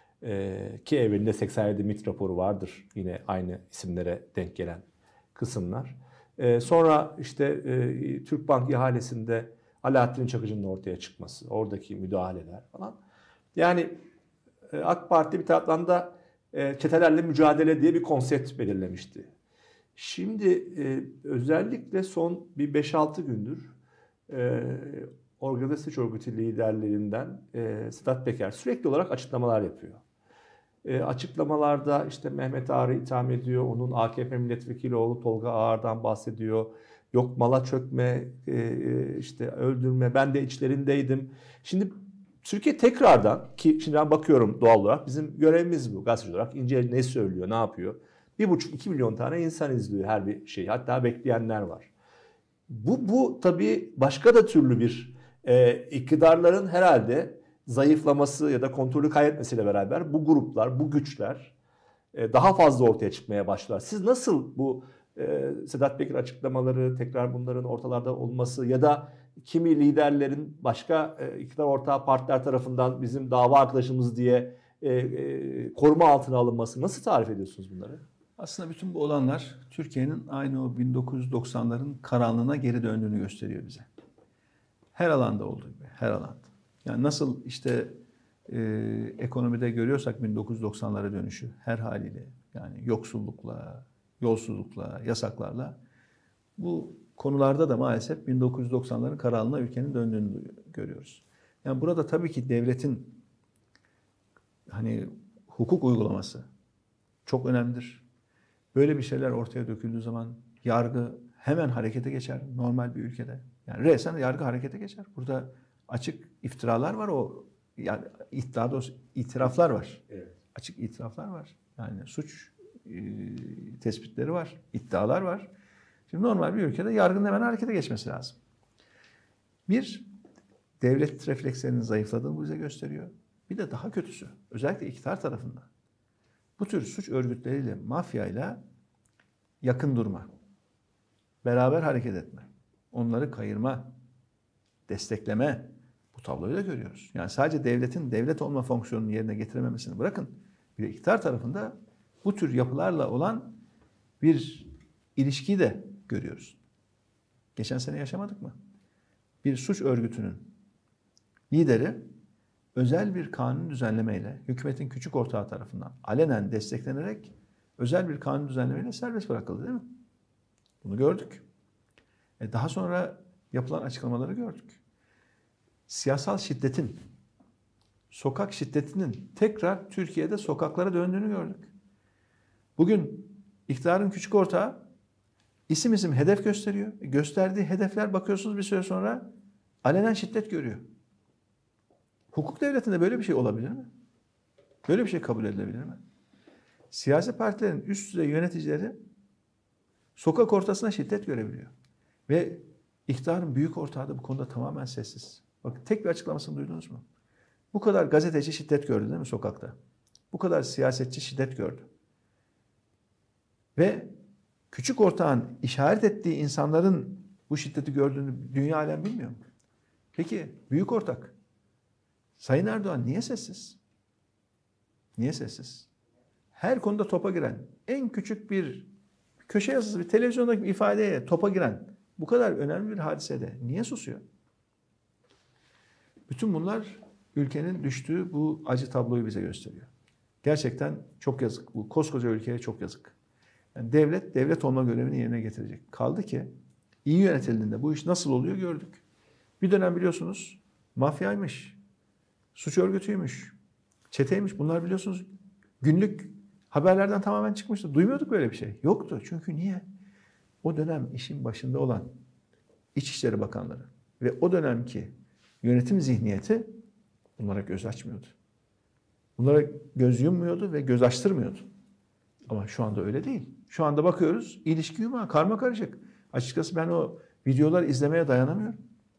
e, ki evvelinde seksen yedi MİT raporu vardır, yine aynı isimlere denk gelen kısımlar. E, sonra işte e, Türkbank ihalesinde Alaaddin Çakıcı'nın ortaya çıkması, oradaki müdahaleler falan. Yani e, AK Parti bir taraftan da e, çetelerle mücadele diye bir konsept belirlemişti. Şimdi e, özellikle son bir beş altı gündür e, organize suç örgütü liderlerinden e, Sedat Peker sürekli olarak açıklamalar yapıyor. E, açıklamalarda işte Mehmet Ağar'ı itham ediyor, onun A K P milletvekili oğlu Tolga Ağar'dan bahsediyor. Yok mala çökme, e, işte öldürme, ben de içlerindeydim. Şimdi Türkiye tekrardan, ki şimdi ben bakıyorum doğal olarak, bizim görevimiz bu gazeteci olarak, İnce ne söylüyor, ne yapıyor. Bir buçuk iki milyon tane insan izliyor her bir şeyi, hatta bekleyenler var. Bu, bu tabii başka da türlü bir e, iktidarların herhalde zayıflaması ya da kontrolü kaybetmesiyle beraber bu gruplar, bu güçler e, daha fazla ortaya çıkmaya başlar. Siz nasıl bu e, Sedat Peker açıklamaları, tekrar bunların ortalarda olması ya da kimi liderlerin başka e, iktidar ortağı partiler tarafından bizim dava arkadaşımız diye e, e, koruma altına alınması, nasıl tarif ediyorsunuz bunları? Aslında bütün bu olanlar Türkiye'nin aynı o bin dokuz yüz doksanların karanlığına geri döndüğünü gösteriyor bize. Her alanda olduğu gibi, her alanda. Yani nasıl işte e, ekonomide görüyorsak bin dokuz yüz doksanlara dönüşü her haliyle, yani yoksullukla, yolsuzlukla, yasaklarla, bu konularda da maalesef bin dokuz yüz doksanların karanlığına ülkenin döndüğünü görüyoruz. Yani burada tabii ki devletin hani hukuk uygulaması çok önemlidir. Böyle bir şeyler ortaya döküldüğü zaman yargı hemen harekete geçer normal bir ülkede. Yani resmen yargı harekete geçer. Burada açık iftiralar var, o yani iddia doğrusu itiraflar var. Evet. Açık itiraflar var. Yani suç e, tespitleri var, iddialar var. Şimdi normal bir ülkede yargının hemen harekete geçmesi lazım. Bir, devlet reflekslerinin zayıfladığını bize gösteriyor. Bir de daha kötüsü, özellikle iktidar tarafından bu tür suç örgütleriyle, mafyayla yakın durma, beraber hareket etme, onları kayırma, destekleme, bu tabloyu da görüyoruz. Yani sadece devletin devlet olma fonksiyonunu yerine getirememesini bırakın, bir de iktidar tarafında bu tür yapılarla olan bir ilişkiyi de görüyoruz. Geçen sene yaşamadık mı? Bir suç örgütünün lideri özel bir kanun düzenlemeyle, hükümetin küçük ortağı tarafından alenen desteklenerek özel bir kanun düzenlemeyle serbest bırakıldı, değil mi? Bunu gördük. E daha sonra yapılan açıklamaları gördük. Siyasal şiddetin, sokak şiddetinin tekrar Türkiye'de sokaklara döndüğünü gördük. Bugün iktidarın küçük ortağı isim isim hedef gösteriyor. Gösterdiği hedefler bakıyorsunuz bir süre sonra alenen şiddet görüyor. Hukuk devletinde böyle bir şey olabilir mi? Böyle bir şey kabul edilebilir mi? Siyasi partilerin üst düzey yöneticileri sokak ortasına şiddet görebiliyor. Ve iktidarın büyük ortağı da bu konuda tamamen sessiz. Bakın tek bir açıklamasını duydunuz mu? Bu kadar gazeteci şiddet gördü değil mi sokakta? Bu kadar siyasetçi şiddet gördü. Ve küçük ortağın işaret ettiği insanların bu şiddeti gördüğünü dünya alem bilmiyor mu? Peki büyük ortak Sayın Erdoğan niye sessiz? Niye sessiz? Her konuda topa giren, en küçük bir köşe yazısı, bir televizyondaki bir ifadeye topa giren bu kadar önemli bir hadisede niye susuyor? Bütün bunlar ülkenin düştüğü bu acı tabloyu bize gösteriyor. Gerçekten çok yazık. Bu koskoca ülkeye çok yazık. Yani devlet, devlet olma görevini yerine getirecek. Kaldı ki iyi yönetildiğinde bu iş nasıl oluyor gördük. Bir dönem biliyorsunuz mafyaymış, suç örgütüymüş, çeteymiş. Bunlar biliyorsunuz günlük haberlerden tamamen çıkmıştı. Duymuyorduk böyle bir şey. Yoktu. Çünkü niye? O dönem işin başında olan İçişleri Bakanları ve o dönemki yönetim zihniyeti bunlara göz açmıyordu. Bunlara göz yummuyordu ve göz açtırmıyordu. Ama şu anda öyle değil. Şu anda bakıyoruz ilişki yumağı, karma karışık. Açıkçası ben o videoları izlemeye dayanamıyorum.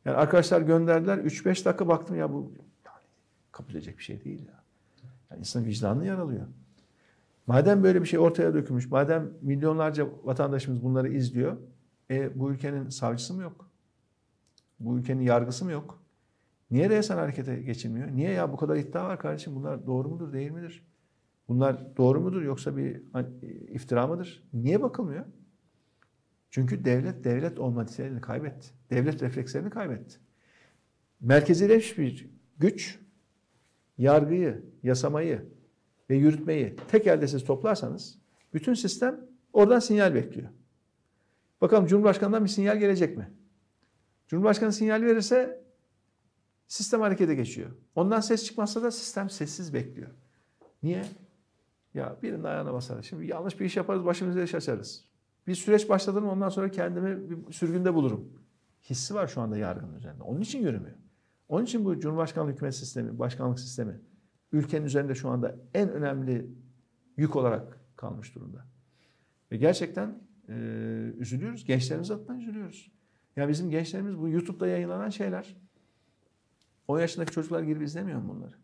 Yani arkadaşlar gönderdiler. üç beş dakika baktım ya bu yani kabul edecek bir şey değil ya. Yani insanın vicdanını yaralıyor. Madem böyle bir şey ortaya dökülmüş, madem milyonlarca vatandaşımız bunları izliyor, e, bu ülkenin savcısı mı yok? Bu ülkenin yargısı mı yok? Niye reasan harekete geçilmiyor? Niye ya bu kadar iddia var kardeşim? Bunlar doğru mudur, değil midir? Bunlar doğru mudur yoksa bir iftira mıdır? Niye bakılmıyor? Çünkü devlet devlet olma niteliğini kaybetti. Devlet reflekslerini kaybetti. Merkezileşmiş bir güç yargıyı, yasamayı ve yürütmeyi tek elde siz toplarsanız bütün sistem oradan sinyal bekliyor. Bakalım Cumhurbaşkanı'ndan bir sinyal gelecek mi? Cumhurbaşkanı sinyal verirse sistem harekete geçiyor. Ondan ses çıkmazsa da sistem sessiz bekliyor. Niye? Ya birinin ayağına basarız. Şimdi yanlış bir iş yaparız, başımıza iş açarız. Bir süreç başladı mı ondan sonra kendimi bir sürgünde bulurum. Hissi var şu anda yargının üzerinde. Onun için yürümüyor. Onun için bu Cumhurbaşkanlığı hükümet sistemi, başkanlık sistemi ülkenin üzerinde şu anda en önemli yük olarak kalmış durumda. Ve gerçekten e, üzülüyoruz. Gençlerimiz adına üzülüyoruz. Ya bizim gençlerimiz bu YouTube'da yayınlanan şeyler on yaşındaki çocuklar girip izlemiyor mu bunları?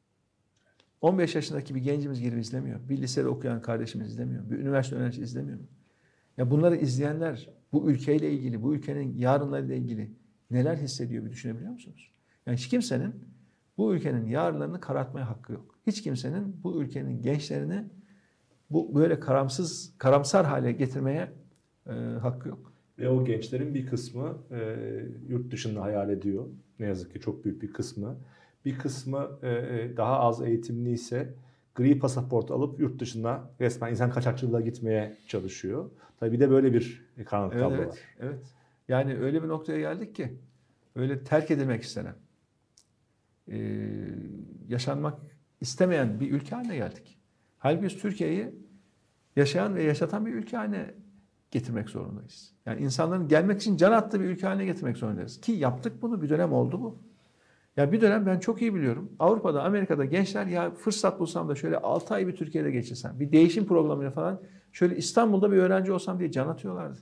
on beş yaşındaki bir gencimiz girip izlemiyor. Bir lisede okuyan kardeşimiz izlemiyor. Bir üniversite öğrencisi izlemiyor mu? Ya bunları izleyenler bu ülkeyle ilgili, bu ülkenin yarınlarıyla ilgili neler hissediyor bir düşünebiliyor musunuz? Yani hiç kimsenin bu ülkenin yarınlarını karartmaya hakkı yok. Hiç kimsenin bu ülkenin gençlerini bu böyle karamsız, karamsar hale getirmeye e, hakkı yok. Ve o gençlerin bir kısmı e, yurt dışında hayal ediyor. Ne yazık ki çok büyük bir kısmı. Bir kısmı e, daha az eğitimli ise gri pasaport alıp yurt dışına resmen insan kaçakçılığına gitmeye çalışıyor. Tabii bir de böyle bir karanlık Evet, tablo evet, var. evet. Yani öyle bir noktaya geldik ki öyle terk edilmek istenen, e, yaşanmak istemeyen bir ülke haline geldik. Halbuki biz Türkiye'yi yaşayan ve yaşatan bir ülke haline getirmek zorundayız. Yani insanların gelmek için can attığı bir ülke haline getirmek zorundayız. Ki yaptık bunu, bir dönem oldu bu. Ya bir dönem ben çok iyi biliyorum. Avrupa'da, Amerika'da gençler ya fırsat bulsam da şöyle altı ay bir Türkiye'de geçirsem, bir değişim programıyla falan şöyle İstanbul'da bir öğrenci olsam diye can atıyorlardı.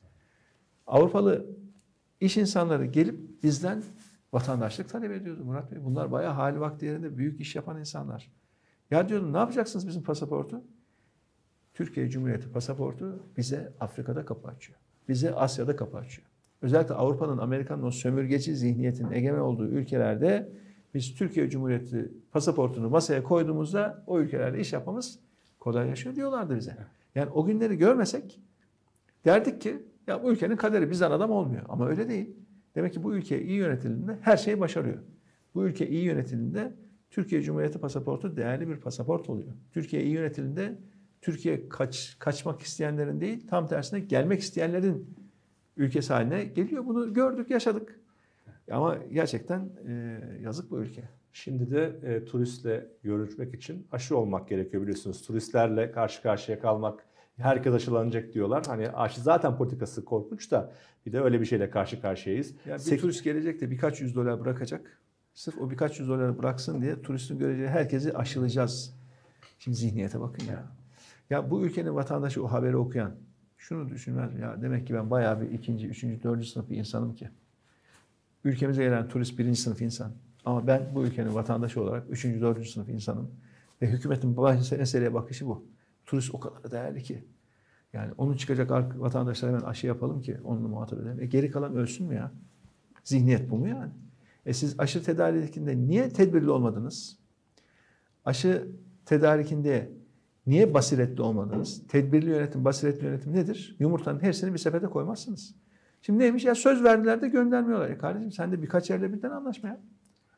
Avrupalı iş insanları gelip bizden vatandaşlık talep ediyordu Murat Bey. Bunlar bayağı hali vakti yerinde büyük iş yapan insanlar. Ya diyordum ne yapacaksınız bizim pasaportu? Türkiye Cumhuriyeti pasaportu bize Afrika'da kapı açıyor. Bize Asya'da kapı açıyor. Özellikle Avrupa'nın, Amerika'nın o sömürgeci zihniyetinin egemen olduğu ülkelerde biz Türkiye Cumhuriyeti pasaportunu masaya koyduğumuzda o ülkelerde iş yapmamız kolaylaşıyor diyorlardı bize. Yani o günleri görmesek derdik ki ya bu ülkenin kaderi bizden adam olmuyor. Ama öyle değil. Demek ki bu ülke iyi yönetildiğinde her şeyi başarıyor. Bu ülke iyi yönetildiğinde Türkiye Cumhuriyeti pasaportu değerli bir pasaport oluyor. Türkiye iyi yönetildiğinde Türkiye kaç, kaçmak isteyenlerin değil, tam tersine gelmek isteyenlerin ülkesi haline geliyor. Bunu gördük, yaşadık. Ama gerçekten e, yazık bu ülke. Şimdi de e, turistle görüşmek için aşı olmak gerekiyor biliyorsunuz. Turistlerle karşı karşıya kalmak, herkes aşılanacak diyorlar. Hani aşı zaten politikası korkunç da bir de öyle bir şeyle karşı karşıyayız. Yani bir Sek- turist gelecek de birkaç yüz dolar bırakacak. Sırf o birkaç yüz doları bıraksın diye turistin göreceği herkesi aşılayacağız. Şimdi zihniyete bakın ya. Ya bu ülkenin vatandaşı o haberi okuyan şunu düşünmez mi? Ya demek ki ben bayağı bir ikinci, üçüncü, dördüncü sınıf bir insanım ki. Ülkemize gelen turist birinci sınıf insan. Ama ben bu ülkenin vatandaşı olarak üçüncü, dördüncü sınıf insanım. Ve hükümetin bu meseleye bakışı bu. Turist o kadar değerli ki. Yani onu çıkacak vatandaşlar hemen aşı yapalım ki onunla muhatap edelim. E geri kalan ölsün mü ya? Zihniyet bu mu yani? E siz aşı tedarikinde niye tedbirli olmadınız? Aşı tedarikinde niye basiretli olmadınız? Tedbirli yönetim, basiretli yönetim nedir? Yumurtanın hepsini bir sepete koymazsınız. Şimdi neymiş? Ya söz verdiler de göndermiyorlar. E kardeşim sen de birkaç yerle birden anlaşma yap.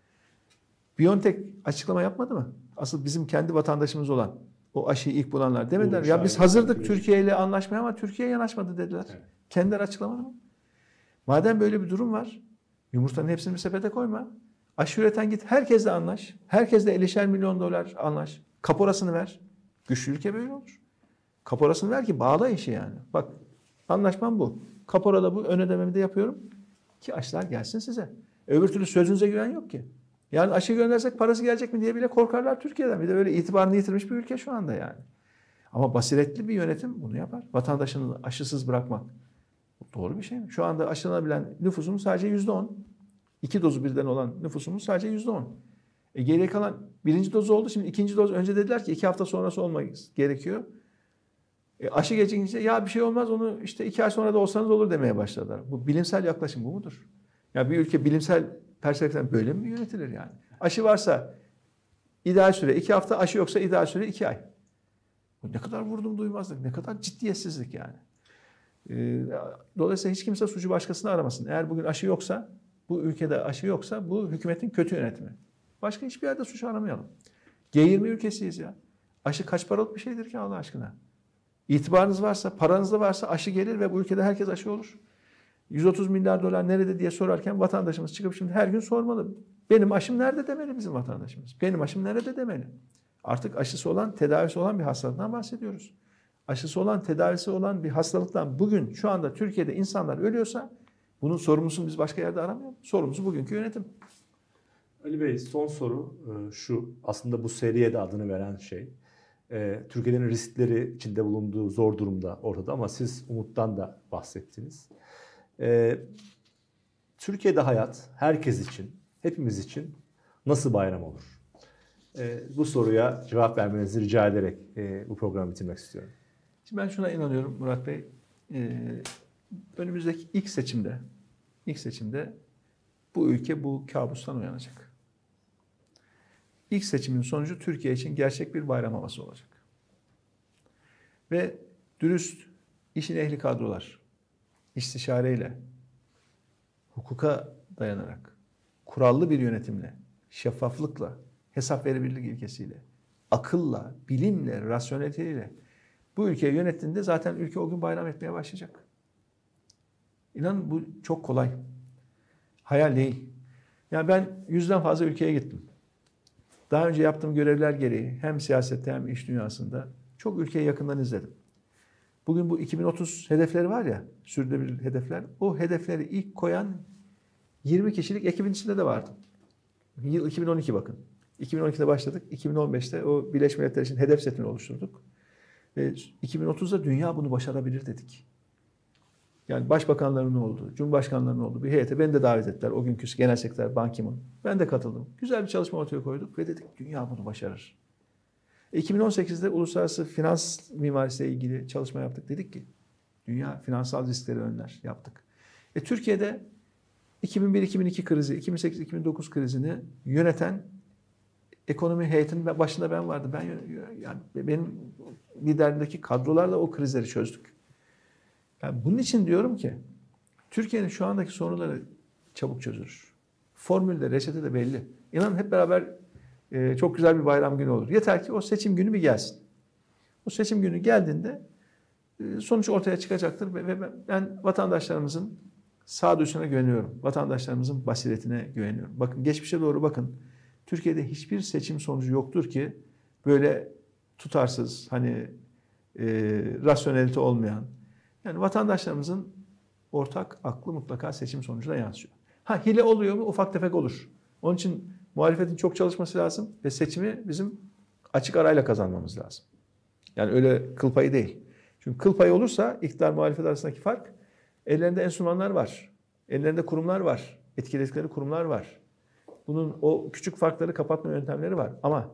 BioNTech açıklama yapmadı mı? Asıl bizim kendi vatandaşımız olan o aşıyı ilk bulanlar demediler. Ya biz hazırdık Türkiye ile anlaşmaya ama Türkiye yanaşmadı dediler. Evet. Kendileri açıklamadı mı? Madem böyle bir durum var, yumurtanın hepsini bir sepete koyma. Aşı üreten git herkesle anlaş. Herkesle elişer milyon dolar anlaş. Kaporasını ver. Güçlü ülke böyle olur. Kaporasını ver ki bağla işi yani. Bak anlaşmam bu. Kaporada bu, ön ödememi de yapıyorum ki aşılar gelsin size. Öbür türlü sözünüze güven yok ki. Yani aşı göndersek parası gelecek mi diye bile korkarlar Türkiye'den. Bir de böyle itibarını yitirmiş bir ülke şu anda yani. Ama basiretli bir yönetim bunu yapar. Vatandaşını aşısız bırakmak. Bu doğru bir şey mi? Şu anda aşılanabilen nüfusun sadece yüzde on. İki dozu birden olan nüfusumuz sadece yüzde on. E geriye kalan birinci dozu oldu. Şimdi ikinci doz önce dediler ki iki hafta sonrası olmak gerekiyor. E aşı gecikince ya bir şey olmaz onu işte iki ay sonra da olsanız olur demeye başladılar. Bu bilimsel yaklaşım bu mudur? Ya bir ülke bilimsel perspektiften böyle mi yönetilir yani? Aşı varsa ideal süre iki hafta, aşı yoksa ideal süre iki ay. Bu ne kadar vurdum duymazlık, ne kadar ciddiyetsizlik yani. E, dolayısıyla hiç kimse suçu başkasına aramasın. Eğer bugün aşı yoksa, bu ülkede aşı yoksa bu hükümetin kötü yönetimi. Başka hiçbir yerde suç aramayalım. G yirmi ülkesiyiz ya. Aşı kaç paralık bir şeydir ki Allah aşkına? İtibarınız varsa, paranız da varsa aşı gelir ve bu ülkede herkes aşı olur. yüz otuz milyar dolar nerede diye sorarken vatandaşımız çıkıp şimdi her gün sormalı. Benim aşım nerede demeli bizim vatandaşımız. Benim aşım nerede demeli. Artık aşısı olan, tedavisi olan bir hastalıktan bahsediyoruz. Aşısı olan, tedavisi olan bir hastalıktan bugün şu anda Türkiye'de insanlar ölüyorsa bunun sorumlusunu biz başka yerde aramayalım. Sorumlusu bugünkü yönetim. Ali Bey, son soru şu. Aslında bu seriye de adını veren şey. Türkiye'nin riskleri içinde bulunduğu zor durumda ortada ama siz umuttan da bahsettiniz. Türkiye'de hayat herkes için, hepimiz için nasıl bayram olur? Bu soruya cevap vermenizi rica ederek bu programı bitirmek istiyorum. Şimdi ben şuna inanıyorum Murat Bey. Önümüzdeki ilk seçimde, ilk seçimde bu ülke bu kabustan uyanacak. İlk seçimin sonucu Türkiye için gerçek bir bayram havası olacak. Ve dürüst, işin ehli kadrolar, istişareyle, hukuka dayanarak, kurallı bir yönetimle, şeffaflıkla, hesap verebilirlik ilkesiyle, akılla, bilimle, rasyoneliteyle bu ülkeyi yönettiğinde zaten ülke o gün bayram etmeye başlayacak. İnanın bu çok kolay. Hayal değil. Yani ben yüzden fazla ülkeye gittim. Daha önce yaptığım görevler gereği hem siyasette hem iş dünyasında çok ülkeyi yakından izledim. Bugün bu iki bin otuz hedefleri var ya, sürdürülebilir hedefler. O hedefleri ilk koyan yirmi kişilik ekibin içinde de vardım. Yıl iki bin on iki bakın. iki bin on ikide başladık. iki bin on beşte o Birleşmiş Milletler için hedef setini oluşturduk. Ve iki bin otuzda dünya bunu başarabilir dedik. Yani başbakanların oldu, cumhurbaşkanlarının oldu. Bir heyete beni de davet ettiler. O günkü genel sekreter Ban Ki-moon. Ben de katıldım. Güzel bir çalışma ortaya koyduk ve dedik dünya bunu başarır. iki bin on sekizde uluslararası finans mimarisiyle ilgili çalışma yaptık. Dedik ki dünya finansal riskleri önler yaptık. E, Türkiye'de iki bin bir iki bin iki krizi, iki bin sekiz iki bin dokuz krizini yöneten ekonomi heyetinin başında ben vardım. Ben yani benim liderimdeki kadrolarla o krizleri çözdük. Yani bunun için diyorum ki Türkiye'nin şu andaki sorunları çabuk çözülür. Formülde, reçete de belli. İnanın hep beraber e, çok güzel bir bayram günü olur. Yeter ki o seçim günü bir gelsin. O seçim günü geldiğinde e, sonuç ortaya çıkacaktır ve, ve ben vatandaşlarımızın sağduyusuna güveniyorum. Vatandaşlarımızın basiretine güveniyorum. Bakın geçmişe doğru bakın. Türkiye'de hiçbir seçim sonucu yoktur ki böyle tutarsız, hani e, rasyonelite olmayan. Yani vatandaşlarımızın ortak aklı mutlaka seçim sonucuna yansıyor. Ha hile oluyor mu? Ufak tefek olur. Onun için muhalefetin çok çalışması lazım ve seçimi bizim açık arayla kazanmamız lazım. Yani öyle kıl payı değil. Çünkü kıl payı olursa iktidar muhalefet arasındaki fark, ellerinde enstrümanlar var. Ellerinde kurumlar var. Etkiledikleri kurumlar var. Bunun o küçük farkları kapatma yöntemleri var. Ama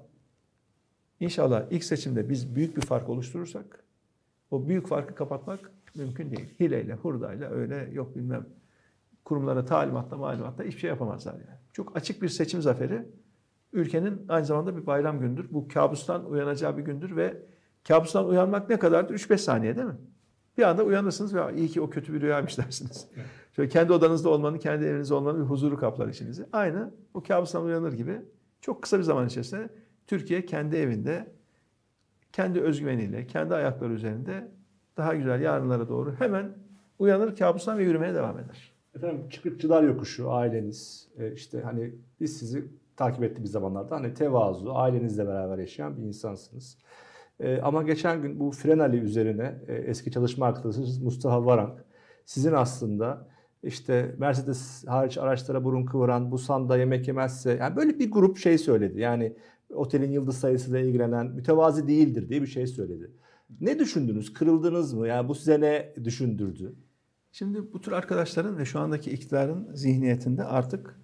inşallah ilk seçimde biz büyük bir fark oluşturursak o büyük farkı kapatmak mümkün değil. Hileyle, hurdayla öyle yok bilmem kurumlara talimatla, malumatla hiçbir şey yapamazlar yani. Çok açık bir seçim zaferi ülkenin aynı zamanda bir bayram gündür. Bu kabustan uyanacağı bir gündür ve kabustan uyanmak ne kadardır? üç beş saniye değil mi? Bir anda uyanırsınız ve iyi ki o kötü bir rüyaymış dersiniz. Evet. Şöyle kendi odanızda olmanın, kendi evinizde olmanın bir huzuru kaplar içinizi. Aynı o kabustan uyanır gibi çok kısa bir zaman içerisinde Türkiye kendi evinde, kendi özgüveniyle, kendi ayakları üzerinde daha güzel yarınlara doğru hemen uyanır kabustan ve yürümeye devam eder. Efendim Çıkıkçılar Yokuşu, aileniz, işte hani biz sizi takip ettiğimiz zamanlarda hani tevazu, ailenizle beraber yaşayan bir insansınız. Ama geçen gün bu Frenali üzerine eski çalışma arkadaşınız Mustafa Varank sizin aslında işte Mercedes hariç araçlara burun kıvıran, Busan'da yemek yemezse yani böyle bir grup şey söyledi. Yani otelin yıldız sayısıyla ilgilenen mütevazi değildir diye bir şey söyledi. Ne düşündünüz? Kırıldınız mı? Yani bu size ne düşündürdü? Şimdi bu tür arkadaşların ve şu andaki iktidarın zihniyetinde artık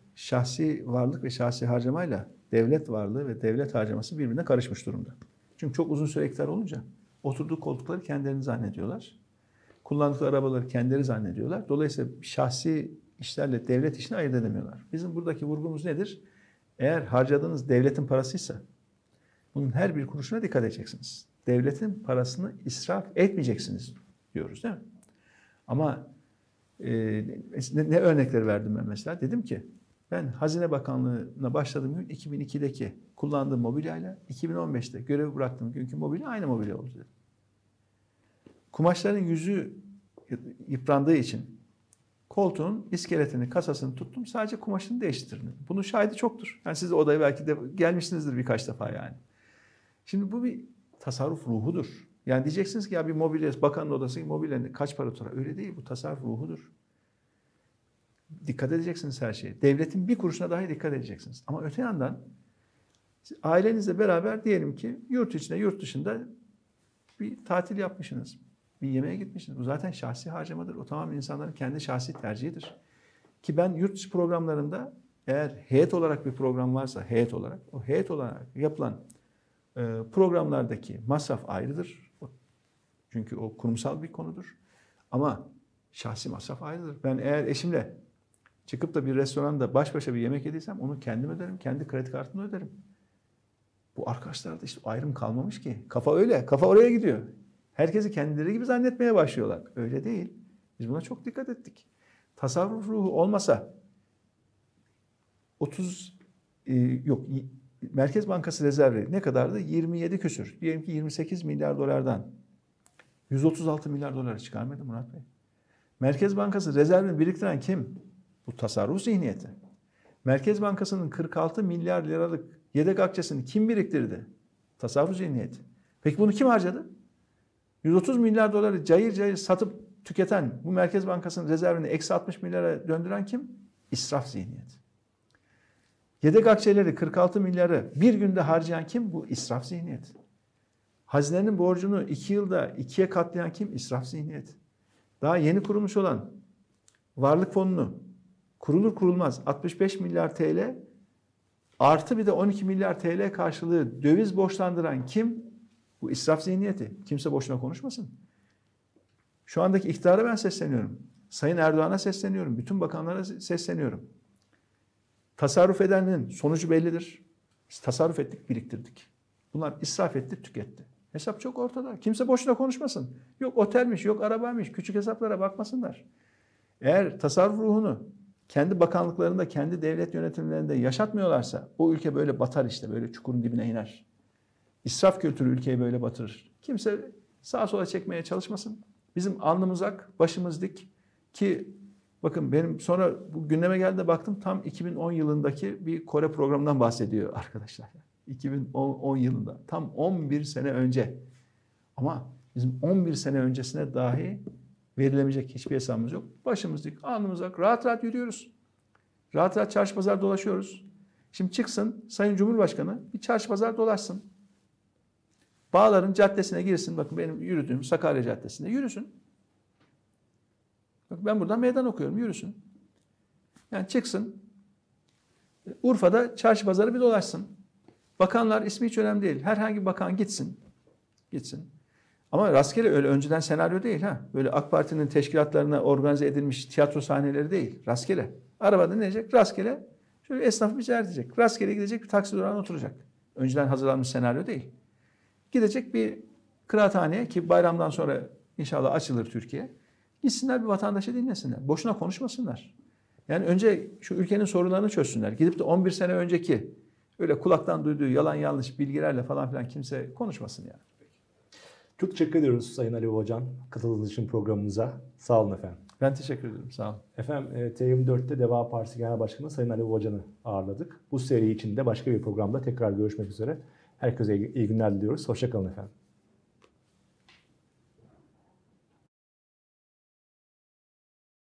şahsi varlık ve şahsi harcamayla devlet varlığı ve devlet harcaması birbirine karışmış durumda. Çünkü çok uzun süre iktidar olunca oturduğu koltukları kendilerini zannediyorlar. Kullandıkları arabaları kendileri zannediyorlar. Dolayısıyla şahsi işlerle devlet işini ayırt edemiyorlar. Bizim buradaki vurgumuz nedir? Eğer harcadığınız devletin parasıysa bunun her bir kuruşuna dikkat edeceksiniz. Devletin parasını israf etmeyeceksiniz diyoruz değil mi? Ama e, ne, ne örnekleri verdim ben mesela? Dedim ki ben Hazine Bakanlığı'na başladığım gün iki bin ikideki kullandığım mobilyayla iki bin on beşte görevi bıraktığım günkü mobilya aynı mobilya oldu dedim. Kumaşların yüzü yıprandığı için koltuğun iskeletini, kasasını tuttum. Sadece kumaşını değiştirdim. Bunun şahidi çoktur. Yani siz de odaya belki de gelmişsinizdir birkaç defa yani. Şimdi bu bir tasarruf ruhudur. Yani diyeceksiniz ki ya bir mobilya, bakanın odası mobilya kaç para tutar? Öyle değil. Bu tasarruf ruhudur. Dikkat edeceksiniz her şeye. Devletin bir kuruşuna dahi dikkat edeceksiniz. Ama öte yandan ailenizle beraber diyelim ki yurt içinde, yurt dışında bir tatil yapmışsınız. Bir yemeğe gitmişsiniz. Bu zaten şahsi harcamadır. O tamamen insanların kendi şahsi tercihidir. Ki ben yurt dışı programlarında eğer heyet olarak bir program varsa heyet olarak o heyet olarak yapılan e, programlardaki masraf ayrıdır. Çünkü o kurumsal bir konudur. Ama şahsi masraf ayrıdır. Ben eğer eşimle çıkıp da bir restoranda baş başa bir yemek yediysem onu kendim öderim. Kendi kredi kartımla öderim. Bu arkadaşlarda işte ayrım kalmamış ki. Kafa öyle. Kafa oraya gidiyor. Herkesi kendileri gibi zannetmeye başlıyorlar. Öyle değil. Biz buna çok dikkat ettik. Tasarruf ruhu olmasa otuz e, yok Merkez Bankası rezervi ne kadardı? yirmi yedi küsür. Diyelim ki yirmi sekiz milyar dolardan yüz otuz altı milyar dolara çıkarmadı Murat Bey. Merkez Bankası rezervini biriktiren kim? Bu tasarruf zihniyeti. Merkez Bankası'nın kırk altı milyar liralık yedek akçesini kim biriktirdi? Tasarruf zihniyeti. Peki bunu kim harcadı? yüz otuz milyar doları cayır cayır satıp tüketen bu Merkez Bankası'nın rezervini eksi altmış milyara döndüren kim? İsraf zihniyeti. Yedek akçeleri kırk altı milyarı bir günde harcayan kim? Bu israf zihniyeti. Hazinenin borcunu iki yılda ikiye katlayan kim? İsraf zihniyeti. Daha yeni kurulmuş olan varlık fonunu kurulur kurulmaz altmış beş milyar T L artı bir de on iki milyar T L karşılığı döviz borçlandıran kim? Bu israf zihniyeti. Kimse boşuna konuşmasın. Şu andaki iktidara ben sesleniyorum. Sayın Erdoğan'a sesleniyorum. Bütün bakanlara sesleniyorum. Tasarruf edenin sonucu bellidir. Biz tasarruf ettik, biriktirdik. Bunlar israf etti, tüketti. Hesap çok ortada. Kimse boşuna konuşmasın. Yok otelmiş, yok arabaymış. Küçük hesaplara bakmasınlar. Eğer tasarruf ruhunu kendi bakanlıklarında, kendi devlet yönetimlerinde yaşatmıyorlarsa o ülke böyle batar işte. Böyle çukurun dibine iner. İsraf kültürü ülkeyi böyle batırır. Kimse sağa sola çekmeye çalışmasın. Bizim alnımız ak, başımız dik ki bakın benim sonra bu gündeme geldi de baktım tam iki bin on yılındaki bir Kore programından bahsediyor arkadaşlar. iki bin on yılında tam on bir sene önce ama bizim on bir sene öncesine dahi verilemeyecek hiçbir hesabımız yok. Başımız dik, alnımız ak, rahat rahat yürüyoruz. Rahat rahat çarşı pazar dolaşıyoruz. Şimdi çıksın Sayın Cumhurbaşkanı bir çarşı pazar dolaşsın. Bağların caddesine girsin. Bakın benim yürüdüğüm Sakarya Caddesi'nde yürüsün. Bak ben buradan meydan okuyorum. Yürüsün. Yani çıksın. Urfa'da çarşı pazarı bir dolaşsın. Bakanlar ismi hiç önemli değil. Herhangi bir bakan gitsin. Gitsin. Ama rastgele öyle önceden senaryo değil ha. Böyle AK Parti'nin teşkilatlarına organize edilmiş tiyatro sahneleri değil. Rastgele. Arabada ne diyecek? Rastgele. Şöyle esnaf bir ziyaret edecek. Rastgele gidecek bir taksi durağına oturacak. Önceden hazırlanmış senaryo değil. Gidecek bir kıraathaneye ki bayramdan sonra inşallah açılır Türkiye. Gitsinler bir vatandaşı dinlesinler. Boşuna konuşmasınlar. Yani önce şu ülkenin sorunlarını çözsünler. Gidip de on bir sene önceki öyle kulaktan duyduğu yalan yanlış bilgilerle falan filan kimse konuşmasın yani. Çok teşekkür ediyoruz Sayın Ali Babacan katıldığınız için programımıza. Sağ olun efendim. Ben teşekkür ederim. Sağ olun. Efendim T yirmi dört'te Deva Partisi Genel Başkanı Sayın Ali Babacan'ı ağırladık. Bu seri içinde başka bir programda tekrar görüşmek üzere. Herkese iyi günler diliyoruz. Hoşça kalın efendim.